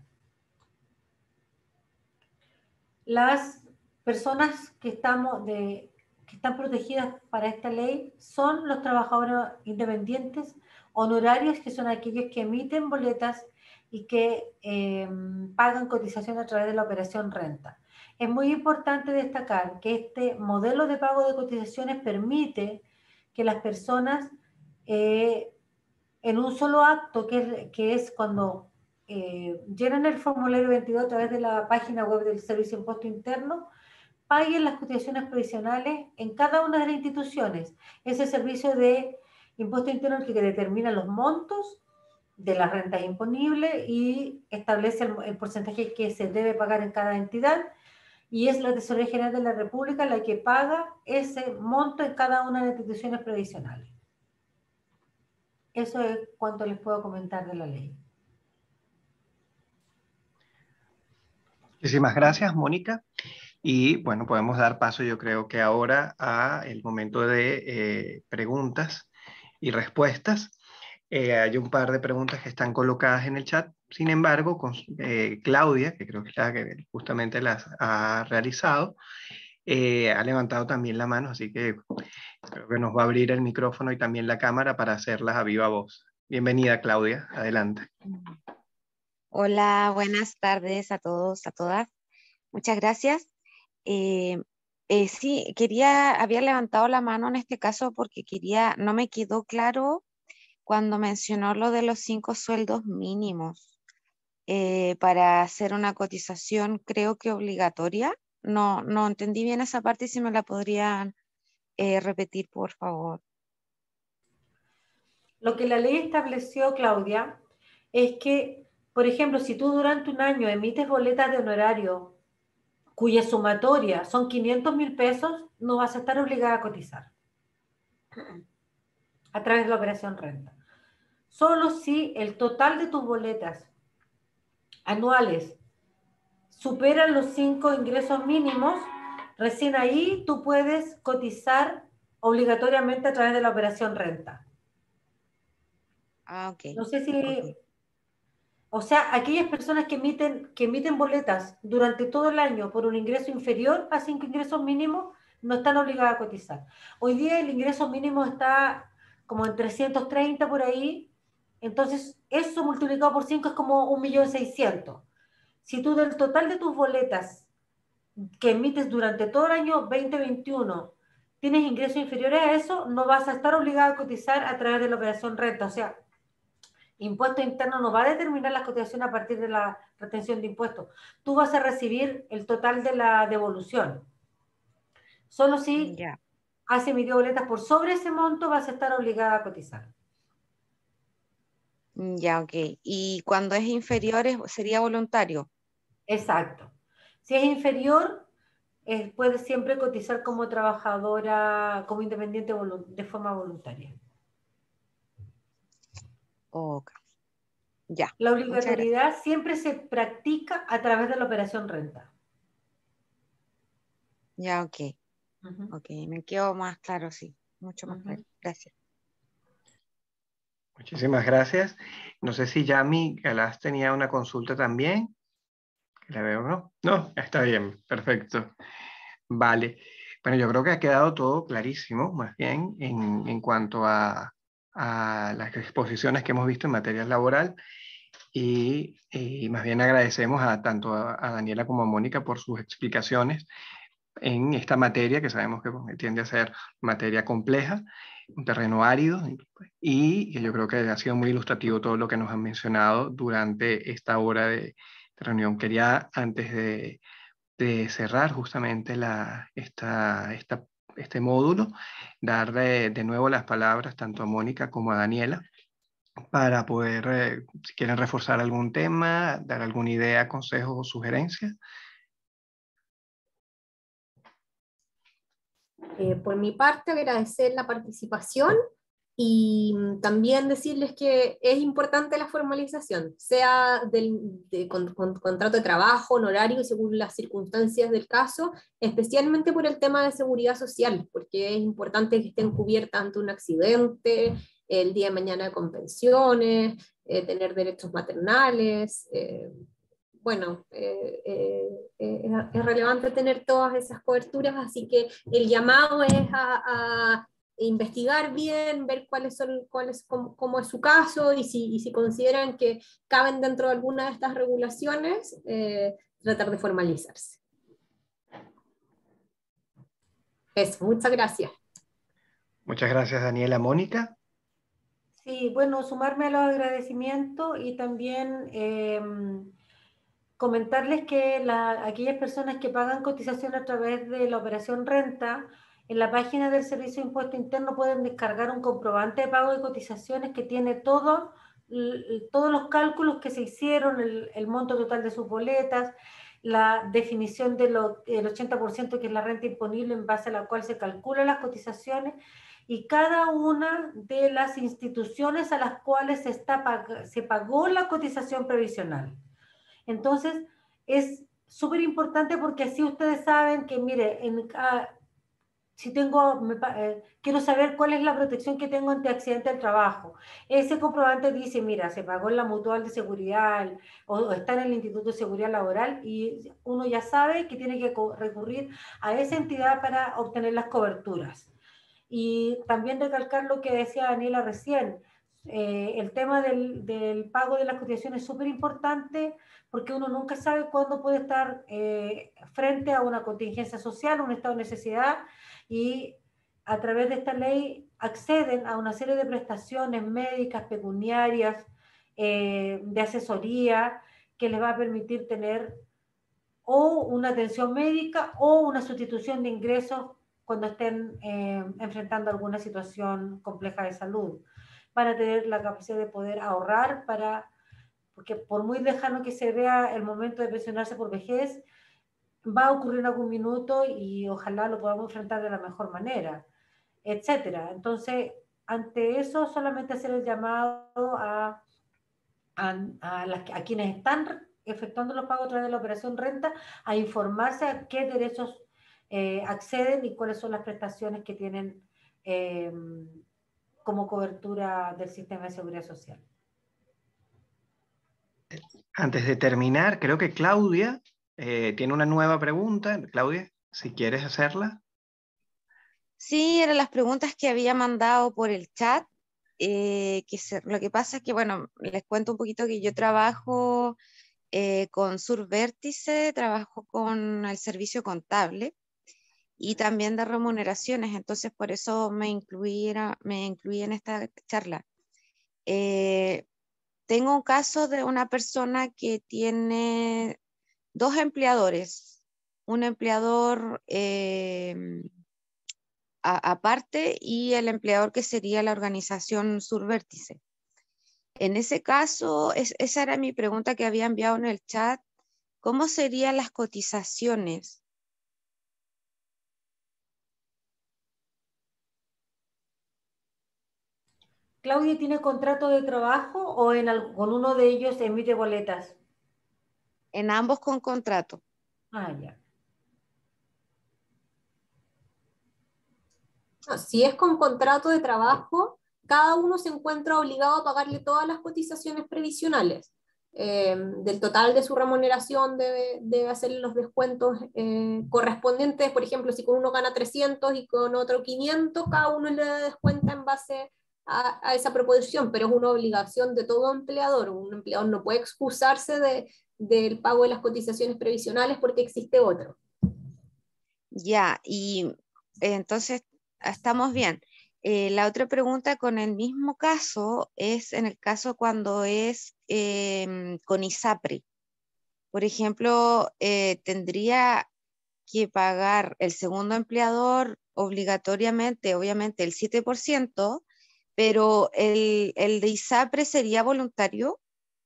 Las personas que, estamos de, que están protegidas para esta ley son los trabajadores independientes honorarios, que son aquellos que emiten boletas y que eh, pagan cotización a través de la operación renta. Es muy importante destacar que este modelo de pago de cotizaciones permite que las personas, eh, en un solo acto, que es, que es cuando eh, llenan el formulario veintidós a través de la página web del Servicio de Impuesto Interno, paguen las cotizaciones provisionales en cada una de las instituciones. Ese servicio de Impuesto Interno el que determina los montos de las rentas imponibles y establece el, el porcentaje que se debe pagar en cada entidad, y es la Tesorería General de la República la que paga ese monto en cada una de las instituciones previsionales. Eso es cuanto les puedo comentar de la ley. Muchísimas gracias, Mónica. Y bueno, podemos dar paso, yo creo que ahora, a el momento de eh, preguntas y respuestas. Eh, hay un par de preguntas que están colocadas en el chat. Sin embargo, con, eh, Claudia, que creo que es la que justamente las ha realizado, eh, ha levantado también la mano, así que creo que nos va a abrir el micrófono y también la cámara para hacerlas a viva voz. Bienvenida, Claudia. Adelante. Hola, buenas tardes a todos, a todas. Muchas gracias. Eh, eh, sí, quería, había levantado la mano en este caso porque quería, no me quedó claro cuando mencionó lo de los cinco sueldos mínimos eh, para hacer una cotización, creo que obligatoria. No, no entendí bien esa parte, y si me la podrían eh, repetir, por favor. Lo que la ley estableció, Claudia, es que, por ejemplo, si tú durante un año emites boletas de honorario cuya sumatoria son quinientos mil pesos, no vas a estar obligada a cotizar a través de la operación renta. Solo si el total de tus boletas anuales superan los cinco ingresos mínimos, recién ahí tú puedes cotizar obligatoriamente a través de la operación renta. Ah, ok. No sé si... Okay. O sea, aquellas personas que emiten, que emiten boletas durante todo el año por un ingreso inferior a cinco ingresos mínimos, no están obligadas a cotizar. Hoy día el ingreso mínimo está como en trescientos treinta por ahí, entonces eso multiplicado por cinco es como un millón seiscientos mil. Si tú del total de tus boletas que emites durante todo el año veinte veintiuno tienes ingresos inferiores a eso, no vas a estar obligado a cotizar a través de la operación renta. O sea, Impuesto Interno no va a determinar las cotizaciones a partir de la retención de impuestos. Tú vas a recibir el total de la devolución. Solo si Ya, has emitido boletas por sobre ese monto vas a estar obligada a cotizar. ya, ok. Y cuando es inferior es- sería voluntario. Exacto. Si es inferior, eh, puedes siempre cotizar como trabajadora, como independiente volu- de forma voluntaria. Ok, ya, La muchas gracias. obligatoriedad siempre se practica a través de la operación renta. Ya, ok, Ujú, ok, me quedo más claro, sí, mucho más claro. ujú. Gracias. Muchísimas gracias. No sé si Yami Galás tenía una consulta también. La veo, ¿no? No, está bien, perfecto. Vale. Bueno, yo creo que ha quedado todo clarísimo, más bien, en, en cuanto a, a las exposiciones que hemos visto en materia laboral. Y, y más bien agradecemos a tanto a, a Daniela como a Mónica por sus explicaciones en esta materia, que sabemos que bueno, tiende a ser materia compleja, un terreno árido, y que yo creo que ha sido muy ilustrativo todo lo que nos han mencionado durante esta hora de, de reunión. Quería, antes de, de cerrar justamente la, esta, esta, este módulo, darle de nuevo las palabras tanto a Mónica como a Daniela para poder, eh, si quieren reforzar algún tema, dar alguna idea, consejo o sugerencia. Eh, por mi parte, agradecer la participación y mm, también decirles que es importante la formalización, sea del de, con, con, contrato de trabajo, honorario, según las circunstancias del caso, especialmente por el tema de seguridad social, porque es importante que estén cubiertas ante un accidente, el día de mañana con pensiones, eh, tener derechos maternales. Eh, bueno, eh, eh, eh, es relevante tener todas esas coberturas, así que el llamado es a, a investigar bien, ver cuáles son, cuáles, cómo, cómo es su caso y si, y si consideran que caben dentro de alguna de estas regulaciones, eh, tratar de formalizarse. Eso, muchas gracias. Muchas gracias, Daniela. Mónica. Sí, bueno, sumarme a los agradecimientos y también eh, comentarles que la, aquellas personas que pagan cotización a través de la operación renta, en la página del Servicio de Impuesto Interno pueden descargar un comprobante de pago de cotizaciones que tiene todo, todos los cálculos que se hicieron, el, el monto total de sus boletas, la definición del ochenta por ciento que es la renta imponible en base a la cual se calculan las cotizaciones, y cada una de las instituciones a las cuales se, está, se pagó la cotización previsional. Entonces, es súper importante porque así ustedes saben que, mire, en, ah, si tengo, me, eh, quiero saber cuál es la protección que tengo ante accidente del trabajo. Ese comprobante dice, mira, se pagó en la mutual de seguridad o, o está en el Instituto de Seguridad Laboral y uno ya sabe que tiene que recurrir a esa entidad para obtener las coberturas. Y también recalcar lo que decía Daniela recién, eh, el tema del, del, pago de las cotizaciones es súper importante porque uno nunca sabe cuándo puede estar eh, frente a una contingencia social, un estado de necesidad, y a través de esta ley acceden a una serie de prestaciones médicas, pecuniarias, eh, de asesoría, que les va a permitir tener o una atención médica o una sustitución de ingresos cuando estén eh, enfrentando alguna situación compleja de salud. Van a tener la capacidad de poder ahorrar para, porque por muy lejano que se vea el momento de pensionarse por vejez, va a ocurrir en algún minuto y ojalá lo podamos enfrentar de la mejor manera, etcétera. Entonces, ante eso, solamente hacer el llamado a, a, a, las, a quienes están efectuando los pagos a través de la operación renta, a informarse a qué derechos eh, acceden y cuáles son las prestaciones que tienen eh, como cobertura del sistema de seguridad social. Antes de terminar, creo que Claudia eh, tiene una nueva pregunta. Claudia, si quieres hacerla. Sí, eran las preguntas que había mandado por el chat. Eh, que se, lo que pasa es que, bueno, les cuento un poquito que yo trabajo eh, con Survértice, trabajo con el servicio contable y también de remuneraciones, entonces por eso me incluí, me incluí en esta charla. Eh, tengo un caso de una persona que tiene dos empleadores, un empleador eh, a, aparte y el empleador que sería la organización Survértice. En ese caso, es, esa era mi pregunta que había enviado en el chat. ¿Cómo serían las cotizaciones? ¿Claudia tiene contrato de trabajo o en al- con uno de ellos emite boletas? En ambos con contrato. Ah, ya. No, si es con contrato de trabajo, cada uno se encuentra obligado a pagarle todas las cotizaciones previsionales. Eh, del total de su remuneración debe, debe hacerle los descuentos eh, correspondientes. Por ejemplo, si con uno gana trescientos y con otro quinientos, cada uno le descuenta en base a, a esa proporción, pero es una obligación de todo empleador. Un empleador no puede excusarse de, del pago de las cotizaciones previsionales porque existe otro. Ya, y eh, entonces estamos bien. Eh, la otra pregunta con el mismo caso es en el caso cuando es em, con ISAPRE. Por ejemplo, eh, tendría que pagar el segundo empleador obligatoriamente, obviamente el siete por ciento, pero el, el de ISAPRE sería voluntario.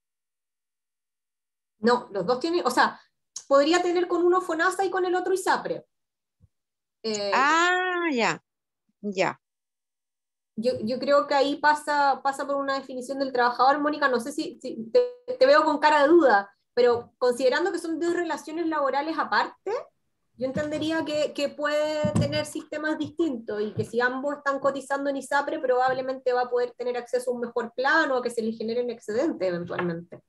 No, los dos tienen, o sea, podría tener con uno FONASA y con el otro ISAPRE. Eh, Ah, ya, ya. yo, yo creo que ahí pasa, pasa por una definición del trabajador, Mónica, no sé si, si te, te veo con cara de duda, pero considerando que son dos relaciones laborales aparte, yo entendería que, que puede tener sistemas distintos y que si ambos están cotizando en ISAPRE, probablemente va a poder tener acceso a un mejor plan o a que se le generen excedentes eventualmente.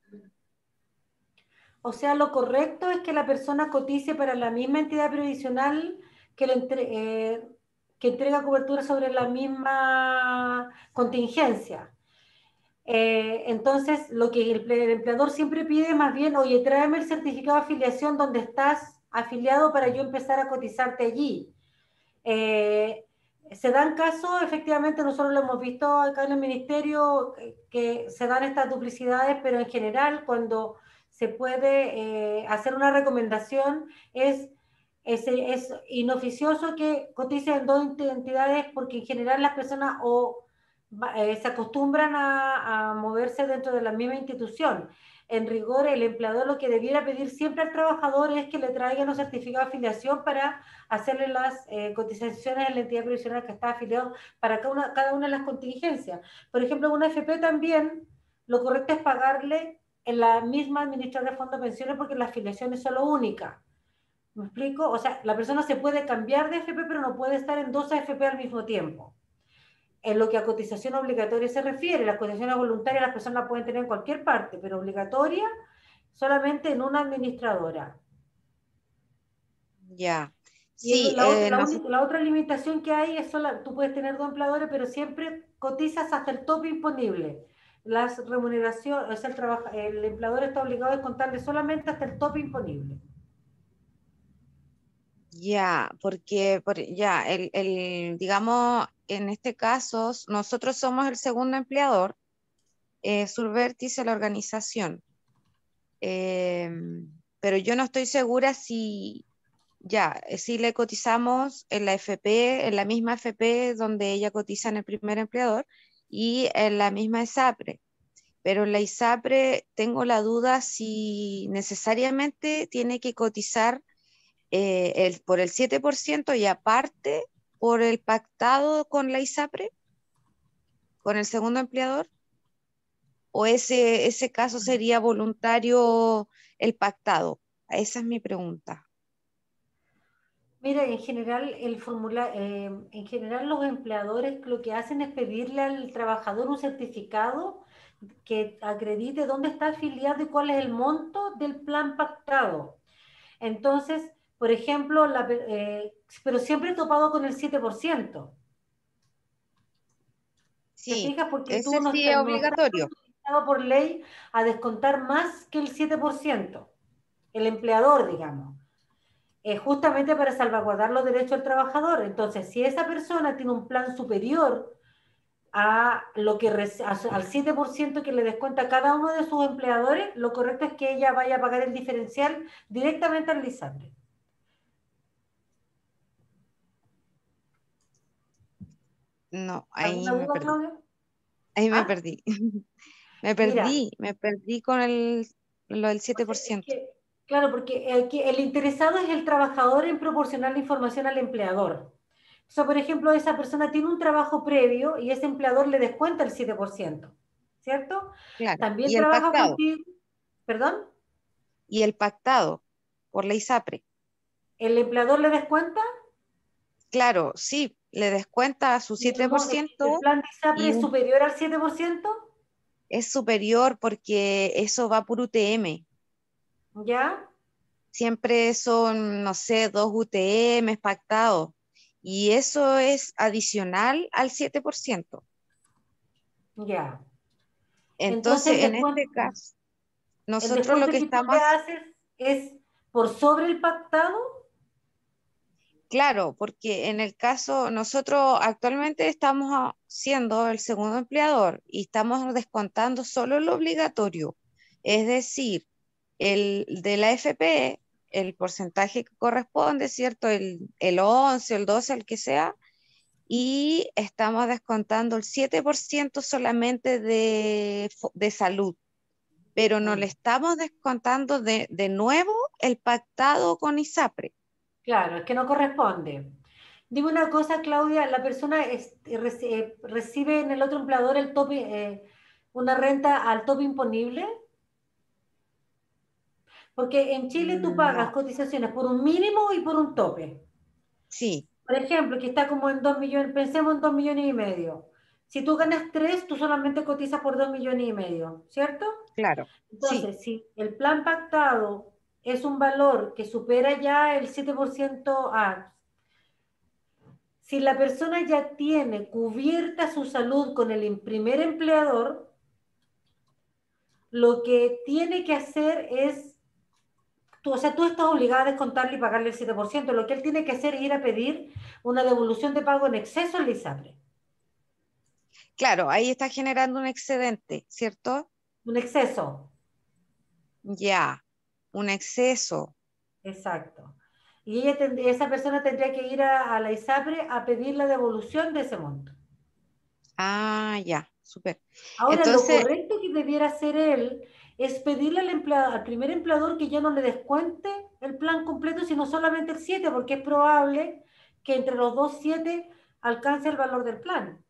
O sea, lo correcto es que la persona cotice para la misma entidad previsional que, lo entre, eh, que entrega cobertura sobre la misma contingencia. Eh, entonces, lo que el, el empleador siempre pide más bien, oye, tráeme el certificado de afiliación donde estás afiliado para yo empezar a cotizarte allí. Eh, se dan casos, efectivamente, nosotros lo hemos visto acá en el ministerio, que, que se dan estas duplicidades, pero en general, cuando se puede eh, hacer una recomendación, es, es, es inoficioso que coticen en dos entidades, porque en general las personas o eh, se acostumbran a, a moverse dentro de la misma institución. En rigor, el empleador lo que debiera pedir siempre al trabajador es que le traigan los certificados de afiliación para hacerle las eh, cotizaciones en la entidad previsional que está afiliado para cada una, cada una de las contingencias. Por ejemplo, una F P también, lo correcto es pagarle en la misma administradora de fondos de pensiones porque la afiliación es solo única. ¿Me explico? O sea, la persona se puede cambiar de F P, pero no puede estar en dos A F P al mismo tiempo. En lo que a cotización obligatoria se refiere, las cotizaciones voluntarias las personas la pueden tener en cualquier parte, pero obligatoria solamente en una administradora. Ya. Y Sí, la, eh, la, no, única, la otra limitación que hay es solo, tú puedes tener dos empleadores, pero siempre cotizas hasta el tope imponible. Las remuneraciones, o sea, el, trabaja, el empleador está obligado a descontarle solamente hasta el tope imponible. ya, porque por, ya, el, el, digamos, en este caso, nosotros somos el segundo empleador, eh, Survértice la organización, eh, pero yo no estoy segura si, ya, si le cotizamos en la F P, en la misma F P donde ella cotiza en el primer empleador y en la misma ISAPRE. Pero en la ISAPRE tengo la duda si necesariamente tiene que cotizar eh, el, por el siete por ciento y aparte por el pactado con la ISAPRE, con el segundo empleador, o ese, ese caso sería voluntario el pactado. Esa es mi pregunta. Mira, en general, el formula, eh, en general los empleadores lo que hacen es pedirle al trabajador un certificado que acredite dónde está afiliado y cuál es el monto del plan pactado. Entonces, por ejemplo, la, eh, pero siempre topado con el siete por ciento. ¿Te Sí, fijas? Porque tú ese no, sí estás, es no estás obligatorio. obligado por ley a descontar más que el siete por ciento, el empleador, digamos, eh, justamente para salvaguardar los derechos del trabajador. Entonces, si esa persona tiene un plan superior, a lo que reci- a su- al siete por ciento que le descuenta cada uno de sus empleadores, lo correcto es que ella vaya a pagar el diferencial directamente al ISAPRE. No, ahí ¿Alguna me duda, perdí. Claudia? Ahí me ¿Ah? perdí. Me Mira, perdí, me perdí con el, lo del o sea, es siete por ciento. que, claro, porque el, que- el interesado es el trabajador en proporcionar la información al empleador. O sea, por ejemplo, esa persona tiene un trabajo previo y ese empleador le descuenta el siete por ciento, ¿cierto? Claro. También Y el trabaja pactado, contigo, ¿perdón? y el pactado por la ISAPRE. ¿El empleador le descuenta? Claro, sí, le descuenta su No, siete por no, el, el ciento plan de ISAPRE y es un- superior al siete por ciento, es superior porque eso va por U T M. ¿ya? Siempre son, no sé, dos U T Ms pactados. Y eso es adicional al siete por ciento. Ya. Entonces el Entonces, en descuento, este caso, el nosotros lo descuento que que tú le estamos, haces es por sobre el pactado. claro, porque en el caso, nosotros actualmente estamos a- siendo el segundo empleador y estamos descontando solo lo obligatorio, es decir, el de la F P, el porcentaje que corresponde, ¿cierto? El, el once, el doce, el que sea, y estamos descontando el siete por ciento solamente de, fo- de salud, pero no le Mm, estamos descontando de, de nuevo el pactado con ISAPRE. claro, es que no corresponde. Dime una cosa, Claudia, ¿la persona es- reci- eh, recibe en el otro empleador el tope, eh, una renta al tope imponible? Porque en Chile tú Mm, pagas No, cotizaciones por un mínimo y por un tope. sí, Por ejemplo, que está como en dos millones, pensemos en dos millones y medio. Si tú ganas tres, tú solamente cotizas por dos millones y medio, ¿cierto? claro, sí, Entonces, si el plan pactado es un valor que supera ya el siete por ciento, ah, si la persona ya tiene cubierta su salud con el primer empleador, lo que tiene que hacer es, tú, o sea, tú estás obligada a descontarle y pagarle el siete por ciento. Lo que él tiene que hacer es ir a pedir una devolución de pago en exceso al ISAPRE. claro, ahí está generando un excedente, ¿cierto? Un exceso, Ya, un exceso. exacto. Y ella tend- esa persona tendría que ir a, a la ISAPRE a pedir la devolución de ese monto. Ah, ya, súper. Ahora, lo Entonces, correcto que debiera hacer él es pedirle al, empleado, al primer empleador que ya no le descuente el plan completo, sino solamente el siete, porque es probable que entre los dos siete alcance el valor del plan.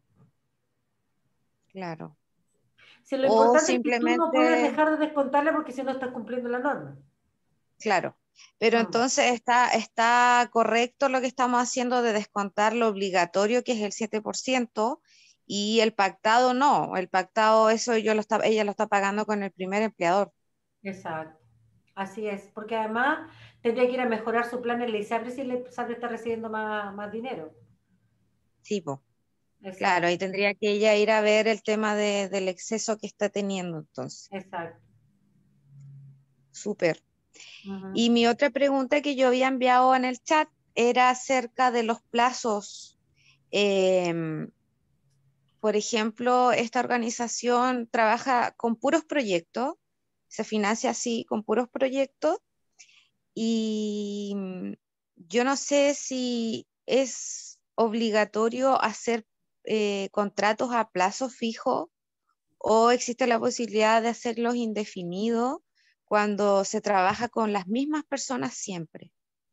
claro. Si lo O importante es que tú no puedes simplemente, dejar de descontarle porque si no estás cumpliendo la norma. claro. Pero Mm, entonces está, está correcto lo que estamos haciendo de descontar lo obligatorio, que es el siete por ciento, y el pactado no. El pactado, eso yo lo está, ella lo está pagando con el primer empleador. exacto. Así es, porque además tendría que ir a mejorar su plan en la ISAPRE si el ISAPRE está recibiendo más, más dinero. Sí, po. Claro, ahí Exacto, tendría que ella ir a ver el tema de- del exceso que está teniendo, entonces. exacto. Súper. Ujú. Y mi otra pregunta que yo había enviado en el chat era acerca de los plazos. Em, por ejemplo, esta organización trabaja con puros proyectos, se financia así, con puros proyectos, y mm, yo no sé si es obligatorio hacer eh, contratos a plazo fijo o existe la posibilidad de hacerlos indefinidos cuando se trabaja con las mismas personas siempre.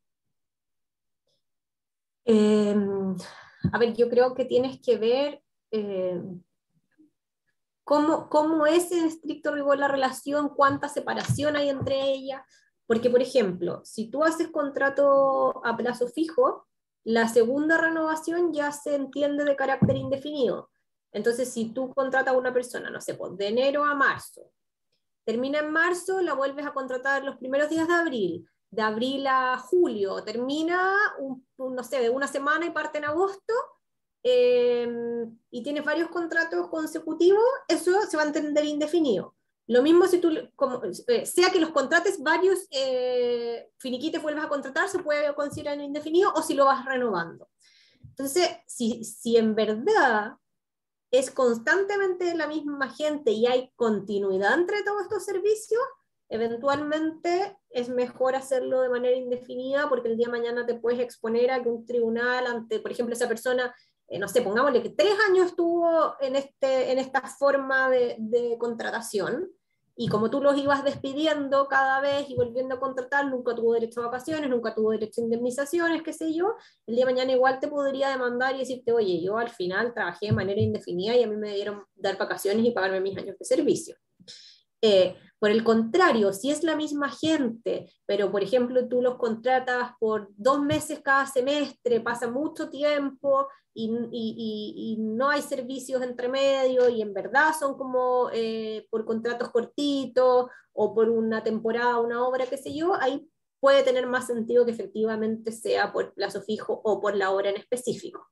Eh, a ver, yo creo que tienes que ver eh, cómo, cómo es en estricto rigor la relación, cuánta separación hay entre ellas. Porque, por ejemplo, si tú haces contrato a plazo fijo, la segunda renovación ya se entiende de carácter indefinido. Entonces, si tú contratas a una persona, no sé, pues, de enero a marzo, termina en marzo, la vuelves a contratar los primeros días de abril, de abril a julio, termina, un, un, no sé, de una semana y parte en agosto, eh, y tienes varios contratos consecutivos, eso se va a entender indefinido. Lo mismo si tú, como, eh, sea que los contrates varios eh, finiquites vuelvas a contratar, se puede considerar indefinido o si lo vas renovando. Entonces, si, si en verdad es constantemente la misma gente y hay continuidad entre todos estos servicios, eventualmente es mejor hacerlo de manera indefinida, porque el día de mañana te puedes exponer a que un tribunal ante, por ejemplo, esa persona, eh, no sé, pongámosle que tres años estuvo en, este, en esta forma de, de contratación, y como tú los ibas despidiendo cada vez y volviendo a contratar, nunca tuvo derecho a vacaciones, nunca tuvo derecho a indemnizaciones, qué sé yo, el día de mañana igual te podría demandar y decirte, oye, yo al final trabajé de manera indefinida y a mí me dieron dar vacaciones y pagarme mis años de servicio. Eh, por el contrario, si es la misma gente, pero por ejemplo tú los contratas por dos meses cada semestre, pasa mucho tiempo y, y, y, y no hay servicios entre medio y en verdad son como eh, por contratos cortitos o por una temporada, una obra, qué sé yo, ahí puede tener más sentido que efectivamente sea por plazo fijo o por la hora en específico.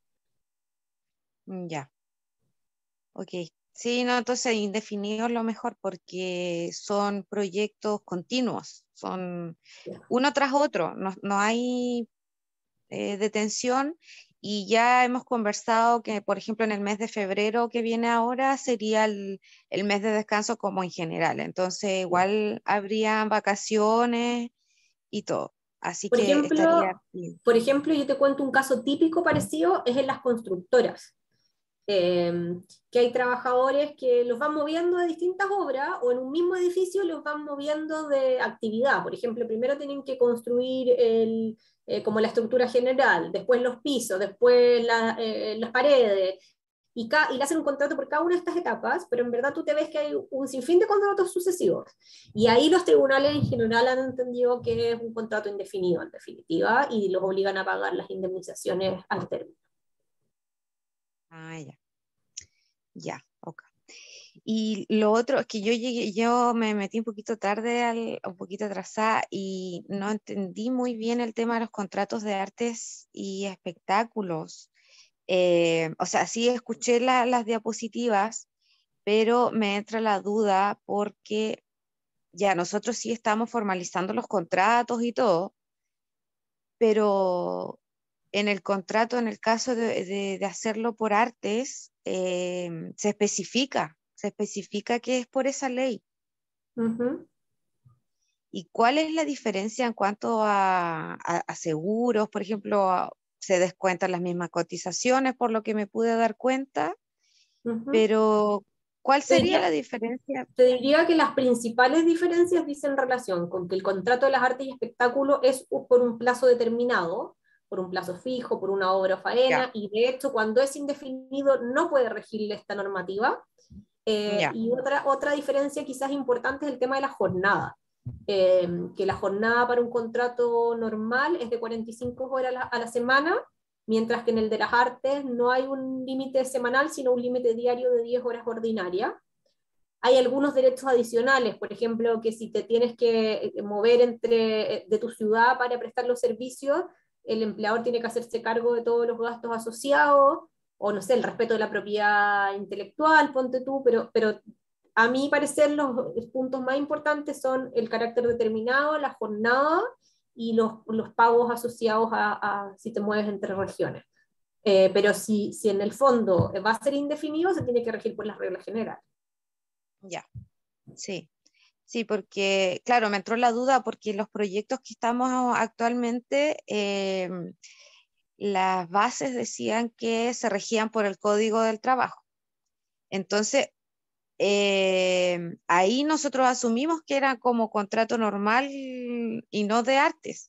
Ya, ok. Sí, no, entonces indefinido es lo mejor porque son proyectos continuos, son uno tras otro, no, no hay eh, detención, y ya hemos conversado que, por ejemplo, en el mes de febrero que viene ahora sería el, el mes de descanso como en general, entonces igual habrían vacaciones y todo, así Por que estaría ejemplo, bien. por ejemplo, yo te cuento un caso típico parecido, es en las constructoras. Eh, que hay trabajadores que los van moviendo de distintas obras o en un mismo edificio los van moviendo de actividad. Por ejemplo, primero tienen que construir el, eh, como la estructura general, después los pisos, después la, eh, las paredes, y, y le hacen un contrato por cada una de estas etapas, pero en verdad tú te ves que hay un sinfín de contratos sucesivos. Y ahí los tribunales en general han entendido que es un contrato indefinido en definitiva y los obligan a pagar las indemnizaciones al término. Ah, ya. Ya, ok. Y lo otro es que yo llegué, yo me metí un poquito tarde, al, un poquito atrasada y no entendí muy bien el tema de los contratos de artes y espectáculos. Eh, o sea, sí escuché la, las diapositivas, pero me entra la duda porque ya nosotros sí estamos formalizando los contratos y todo, pero en el contrato, en el caso de, de, de hacerlo por artes, eh, se especifica, se especifica que es por esa ley. Uh-huh. ¿Y cuál es la diferencia en cuanto a, a, a seguros? Por ejemplo, a, se descuentan las mismas cotizaciones, por lo que me pude dar cuenta, Uh-huh. pero ¿cuál Te sería diría, la diferencia? te diría que las principales diferencias dicen relación con que el contrato de las artes y espectáculos es por un plazo determinado, por un plazo fijo, por una obra o faena, Ya, y de hecho cuando es indefinido no puede regirle esta normativa. Eh, ya, y otra, otra diferencia quizás importante es el tema de la jornada. Eh, que la jornada para un contrato normal es de cuarenta y cinco horas a la, a la semana, mientras que en el de las artes no hay un límite semanal, sino un límite diario de diez horas ordinarias. Hay algunos derechos adicionales, por ejemplo, que si te tienes que mover entre, de tu ciudad para prestar los servicios, el empleador tiene que hacerse cargo de todos los gastos asociados, o no sé, el respeto de la propiedad intelectual, ponte tú, pero, pero a mi parecer los puntos más importantes son el carácter determinado, la jornada y los, los pagos asociados a, a si te mueves entre regiones. Eh, pero si, si en el fondo va a ser indefinido, se tiene que regir por las reglas generales. ya, sí. Sí, porque, claro, me entró la duda porque los proyectos que estamos actualmente, eh, las bases decían que se regían por el Código del Trabajo. Entonces, eh, ahí nosotros asumimos que era como contrato normal y no de artes.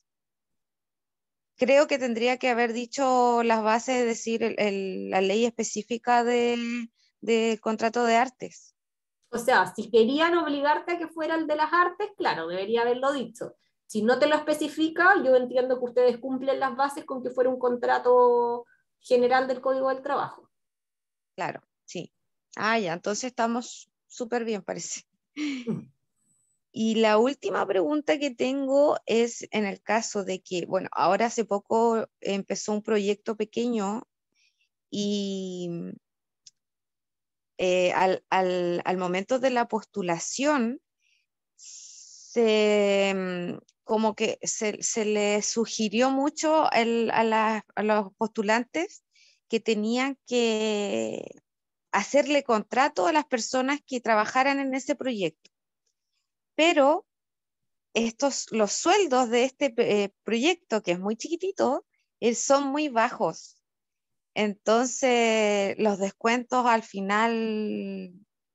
Creo que tendría que haber dicho las bases, es decir, el, el, la ley específica de, de contrato de artes. O sea, si querían obligarte a que fuera el de las artes, claro, debería haberlo dicho. Si no te lo especifica, yo entiendo que ustedes cumplen las bases con que fuera un contrato general del Código del Trabajo. Claro, sí. Ah, ya, entonces estamos súper bien, parece. Mm. Y la última pregunta que tengo es en el caso de que, bueno, ahora hace poco empezó un proyecto pequeño y eh, al, al, al momento de la postulación, se, mm, como que se, se le sugirió mucho el, a, la, a los postulantes que tenían que hacerle contrato a las personas que trabajaran en ese proyecto. Pero estos, los sueldos de este eh, proyecto, que es muy chiquitito, eh, son muy bajos. Entonces, los descuentos al final,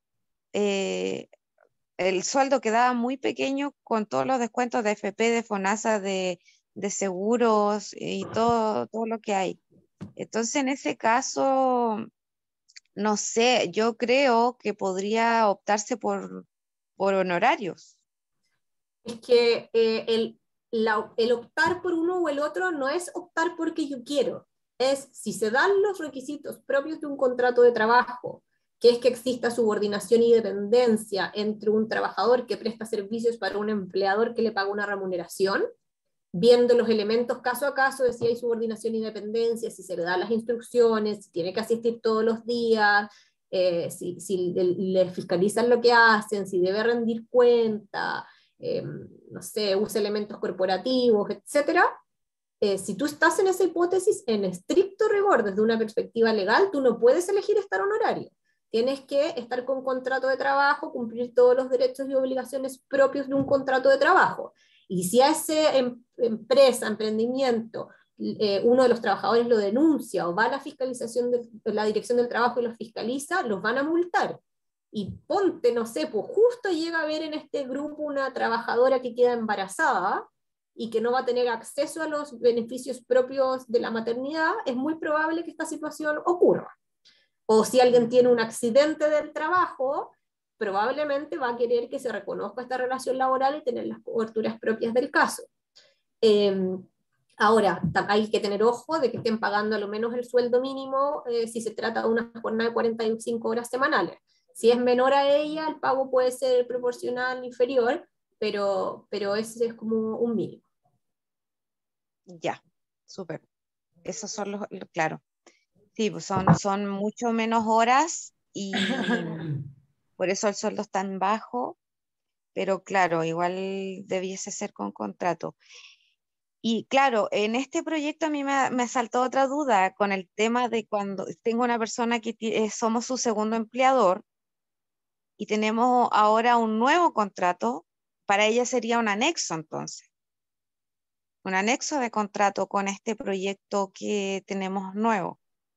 eh, el sueldo quedaba muy pequeño con todos los descuentos de F P, de FONASA, de, de seguros y todo, todo lo que hay. Entonces, en ese caso, no sé, yo creo que podría optarse por, por honorarios. Es que eh, el, la, el optar por uno o el otro no es optar porque yo quiero, es si se dan los requisitos propios de un contrato de trabajo, que es que exista subordinación y dependencia entre un trabajador que presta servicios para un empleador que le paga una remuneración, viendo los elementos caso a caso de si hay subordinación y dependencia, si se le dan las instrucciones, si tiene que asistir todos los días, eh, si, si le, le fiscalizan lo que hacen, si debe rendir cuenta, eh, no sé, usa elementos corporativos, etcétera. Eh, si tú estás en esa hipótesis, en estricto rigor, desde una perspectiva legal, tú no puedes elegir estar honorario. Tienes que estar con contrato de trabajo, cumplir todos los derechos y obligaciones propios de un contrato de trabajo. Y si a esa em, empresa, emprendimiento, eh, uno de los trabajadores lo denuncia o va a la fiscalización de, de la dirección del trabajo y los fiscaliza, los van a multar. Y ponte, no sé, pues justo llega a haber en este grupo una trabajadora que queda embarazada y que no va a tener acceso a los beneficios propios de la maternidad, es muy probable que esta situación ocurra. O si alguien tiene un accidente del trabajo, probablemente va a querer que se reconozca esta relación laboral y tener las coberturas propias del caso. Eh, ahora, hay que tener ojo de que estén pagando a lo menos el sueldo mínimo eh, si se trata de una jornada de cuarenta y cinco horas semanales. Si es menor a ella, el pago puede ser proporcional, inferior, pero, pero ese es como un mínimo. Ya, súper. Esos son los, los- claro. Sí, pues son, son mucho menos horas y por eso el sueldo es tan bajo, pero claro, igual debiese ser con contrato. Y claro, en este proyecto a mí me, me saltó otra duda con el tema de cuando tengo una persona que ti- eh, somos su segundo empleador y tenemos ahora un nuevo contrato, para ella sería un anexo entonces, un anexo de contrato con este proyecto que tenemos nuevo.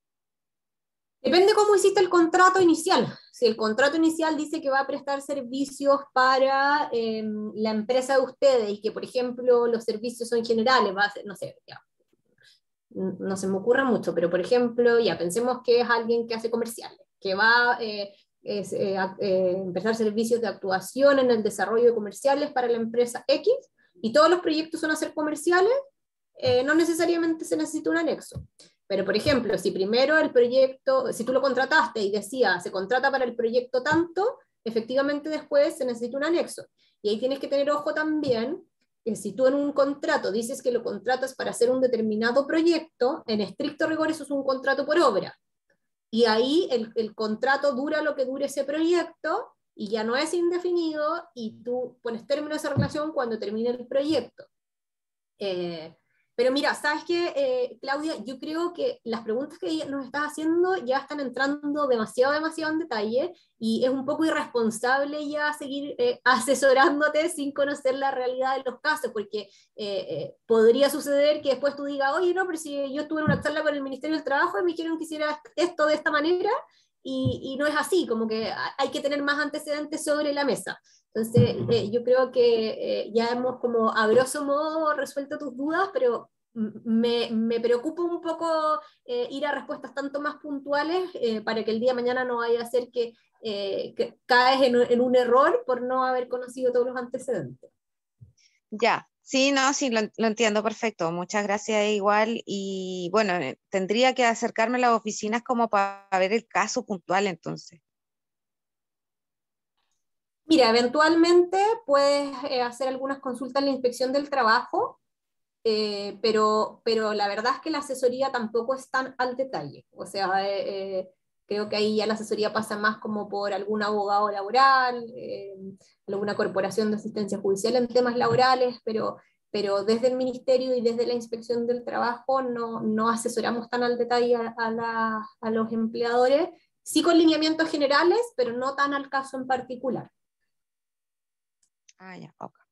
Depende cómo hiciste el contrato inicial. Si el contrato inicial dice que va a prestar servicios para eh, la empresa de ustedes y que, por ejemplo, los servicios son generales, va a ser, no sé, ya, no se me ocurre mucho, pero por ejemplo, ya pensemos que es alguien que hace comerciales, que va eh, es, eh, a eh, prestar servicios de actuación en el desarrollo de comerciales para la empresa X, y todos los proyectos son hacer comerciales, eh, no necesariamente se necesita un anexo. Pero, por ejemplo, si primero el proyecto, si tú lo contrataste y decía, se contrata para el proyecto tanto, efectivamente después se necesita un anexo. Y ahí tienes que tener ojo también, que si tú en un contrato dices que lo contratas para hacer un determinado proyecto, en estricto rigor eso es un contrato por obra. Y ahí el, el contrato dura lo que dure ese proyecto y ya no es indefinido y tú pones término a esa relación cuando termine el proyecto. Eh, pero mira, ¿sabes qué, eh, Claudia? Yo creo que las preguntas que nos estás haciendo ya están entrando demasiado, demasiado en detalle y es un poco irresponsable ya seguir eh, asesorándote sin conocer la realidad de los casos, porque eh, eh, podría suceder que después tú digas, oye, no, pero si yo estuve en una charla con el Ministerio del Trabajo y me dijeron que hiciera esto de esta manera, y, y no es así, como que hay que tener más antecedentes sobre la mesa. Entonces, eh, yo creo que eh, ya hemos como a grosso modo resuelto tus dudas, pero me, me preocupa un poco eh, ir a respuestas tanto más puntuales eh, para que el día de mañana no vaya a ser que, eh, que caes en, en un error por no haber conocido todos los antecedentes. Ya, sí, no, sí, lo, lo entiendo perfecto. Muchas gracias igual. Y bueno, eh, tendría que acercarme a las oficinas como para ver el caso puntual entonces. Mira, eventualmente puedes eh, hacer algunas consultas en la inspección del trabajo, eh, pero, pero la verdad es que la asesoría tampoco es tan al detalle. O sea, eh, eh, creo que ahí ya la asesoría pasa más como por algún abogado laboral, eh, alguna corporación de asistencia judicial en temas laborales, pero, pero desde el ministerio y desde la inspección del trabajo no, no asesoramos tan al detalle a, a, la, a los empleadores. sí con lineamientos generales, pero no tan al caso en particular. Ah, ya, ok.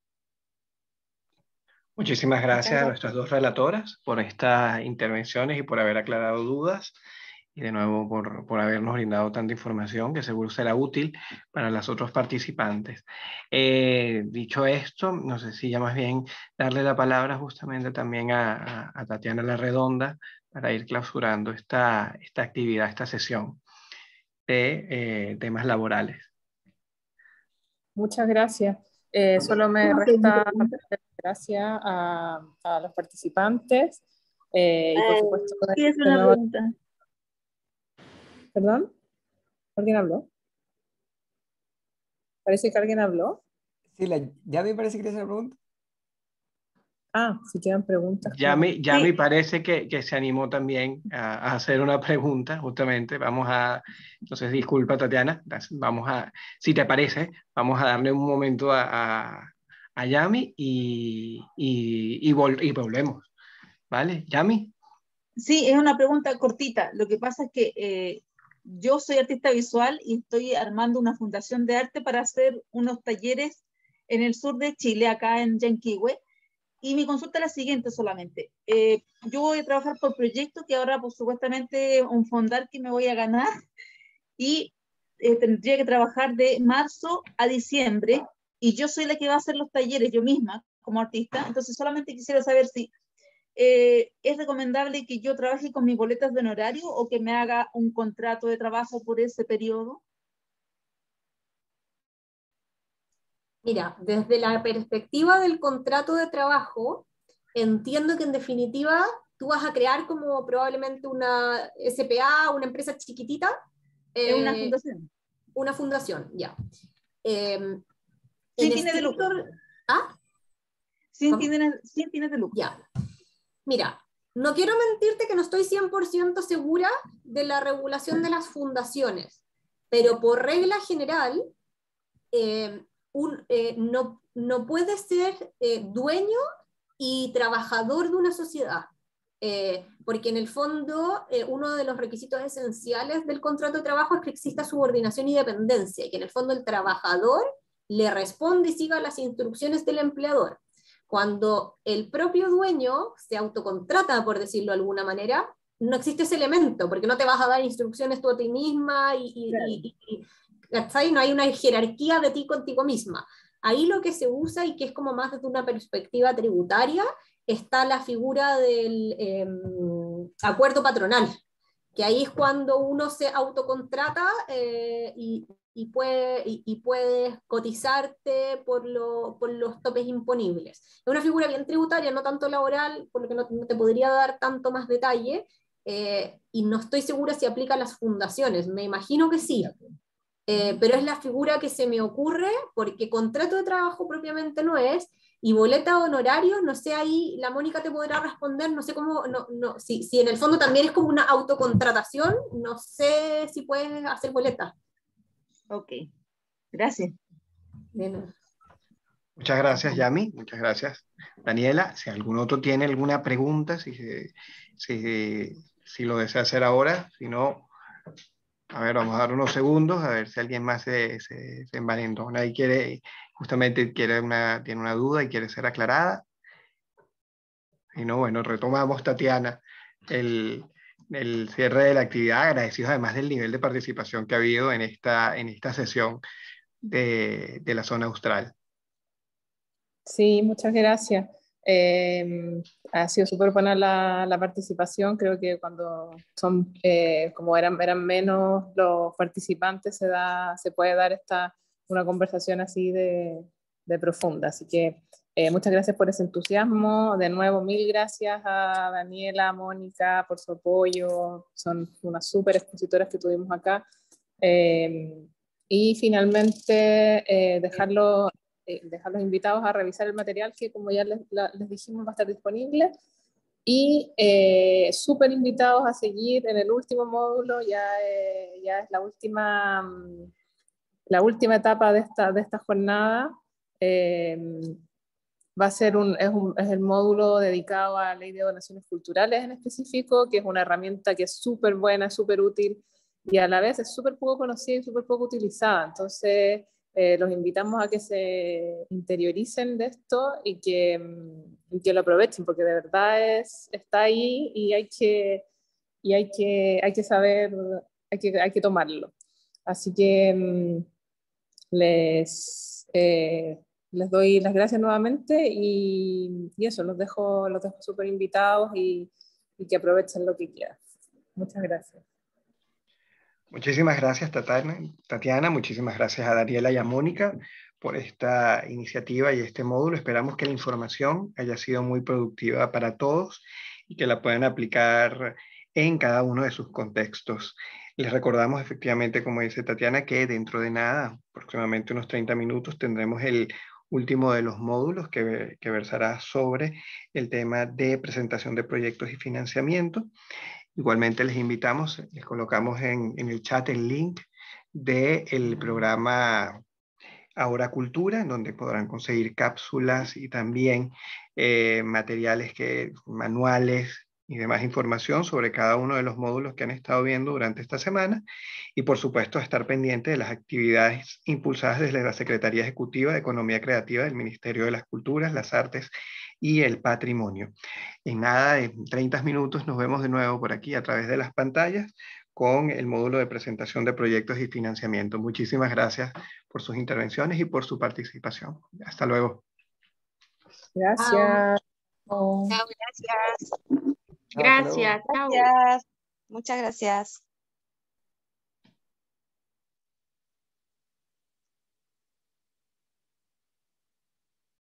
Muchísimas gracias a Muchas nuestras dos relatoras por estas intervenciones y por haber aclarado dudas y de nuevo por, por habernos brindado tanta información que seguro será útil para los otros participantes. Eh, dicho esto, no sé si ya más bien darle la palabra justamente también a, a, a Tatiana Larredonda para ir clausurando esta, esta actividad, esta sesión de eh, temas laborales. Muchas gracias. Eh, solo me resta dar gracias a, a los participantes eh, y por supuesto... Sí, es de una nuevo- pregunta. ¿Perdón? ¿Alguien habló? Parece que alguien habló. Sí, la, ya me parece que quería hacer una pregunta. Ah, si quedan preguntas. Ya claro. me, ya Sí. me parece que, que se animó también a, a hacer una pregunta, justamente. Vamos a, entonces disculpa Tatiana, vamos a, si te parece, vamos a darle un momento a, a, a Yami y, y, y, vol- y volvemos. ¿Vale? Yami. Sí, es una pregunta cortita. Lo que pasa es que eh, yo soy artista visual y estoy armando una fundación de arte para hacer unos talleres en el sur de Chile, acá en Yanquihue. Y mi consulta es la siguiente solamente. Eh, yo voy a trabajar por proyectos que ahora, pues, supuestamente un fondar que me voy a ganar y eh, tendría que trabajar de marzo a diciembre y yo soy la que va a hacer los talleres yo misma como artista. Entonces solamente quisiera saber si eh, es recomendable que yo trabaje con mis boletas de honorario o que me haga un contrato de trabajo por ese periodo. Mira, desde la perspectiva del contrato de trabajo, entiendo que en definitiva tú vas a crear como probablemente una S P A, una empresa chiquitita. Es una eh, fundación. Una fundación, ya. Eh, Sin en fines de lucro. estricto- ¿Ah? Sin ¿Cómo? fines, sin fines de lucro. Ya. Mira, no quiero mentirte que no estoy cien por ciento segura de la regulación de las fundaciones, pero por regla general, eh, un, eh, no, no puede ser eh, dueño y trabajador de una sociedad. Eh, porque en el fondo eh, uno de los requisitos esenciales del contrato de trabajo es que exista subordinación y dependencia, y que en el fondo el trabajador le responde y siga las instrucciones del empleador. Cuando el propio dueño se autocontrata, por decirlo de alguna manera, no existe ese elemento, porque no te vas a dar instrucciones tú a ti misma y, y, Claro. y, y, ¿cachai? No hay una jerarquía de ti contigo misma. Ahí lo que se usa y que es como más desde una perspectiva tributaria está la figura del eh, acuerdo patronal, que ahí es cuando uno se autocontrata eh, y, y, puede, y, y puedes cotizarte por, lo, por los topes imponibles. Es una figura bien tributaria, no tanto laboral, por lo que no, no te podría dar tanto más detalle, eh, y no estoy segura si aplica a las fundaciones, me imagino que sí. Eh, pero es la figura que se me ocurre porque contrato de trabajo propiamente no es, y boleta de honorarios, no sé, ahí la Mónica te podrá responder, no sé cómo, no, no, si, si en el fondo también es como una autocontratación, no sé si puedes hacer boleta. Ok, gracias. Bien. Muchas gracias, Yami. Muchas gracias, Daniela. Si algún otro tiene alguna pregunta, si, si, si lo desea hacer ahora, si no, a ver, vamos a dar unos segundos a ver si alguien más se, se, se envalentona y quiere, justamente quiere una, tiene una duda y quiere ser aclarada. Si no, bueno, retomamos, Tatiana, el, el cierre de la actividad, agradecidos además del nivel de participación que ha habido en esta, en esta sesión de, de la zona austral. Sí, muchas gracias. Eh, ha sido súper buena la, la participación. Creo que cuando son, eh, como eran, eran menos los participantes, se, da, se puede dar esta, una conversación así de, de profunda. Así que eh, muchas gracias por ese entusiasmo. De nuevo, mil gracias a Daniela, a Mónica por su apoyo. Son unas súper expositoras que tuvimos acá. Eh, y finalmente, eh, dejarlo... Eh, dejar los invitados a revisar el material que, como ya les, la, les dijimos, va a estar disponible, y eh, súper invitados a seguir en el último módulo. Ya, eh, ya es la última, la última etapa de esta, de esta jornada. Eh, va a ser un, es, un, es el módulo dedicado a la ley de donaciones culturales en específico, que es una herramienta que es súper buena, súper útil y a la vez es súper poco conocida y súper poco utilizada. Entonces, eh, los invitamos a que se interioricen de esto y que, y que lo aprovechen, porque de verdad es, está ahí y hay que, y hay que, hay que saber, hay que, hay que tomarlo. Así que les, eh, les doy las gracias nuevamente y, y eso, los dejo, los dejo súper invitados y, y que aprovechen lo que quieran. Muchas gracias. Muchísimas gracias, Tatiana. Tatiana, muchísimas gracias a Daniela y a Mónica por esta iniciativa y este módulo. Esperamos que la información haya sido muy productiva para todos y que la puedan aplicar en cada uno de sus contextos. Les recordamos efectivamente, como dice Tatiana, que dentro de nada, aproximadamente unos treinta minutos, tendremos el último de los módulos que, que versará sobre el tema de presentación de proyectos y financiamiento. Igualmente les invitamos, les colocamos en, en el chat el link del programa Ahora Cultura, en donde podrán conseguir cápsulas y también eh, materiales, que, manuales y demás información sobre cada uno de los módulos que han estado viendo durante esta semana. Y por supuesto estar pendiente de las actividades impulsadas desde la Secretaría Ejecutiva de Economía Creativa del Ministerio de las Culturas, las Artes y el Patrimonio. En nada de treinta minutos nos vemos de nuevo por aquí a través de las pantallas con el módulo de presentación de proyectos y financiamiento. Muchísimas gracias por sus intervenciones y por su participación. Hasta luego. Gracias. Chao, gracias. Gracias, chao. Gracias. Muchas gracias.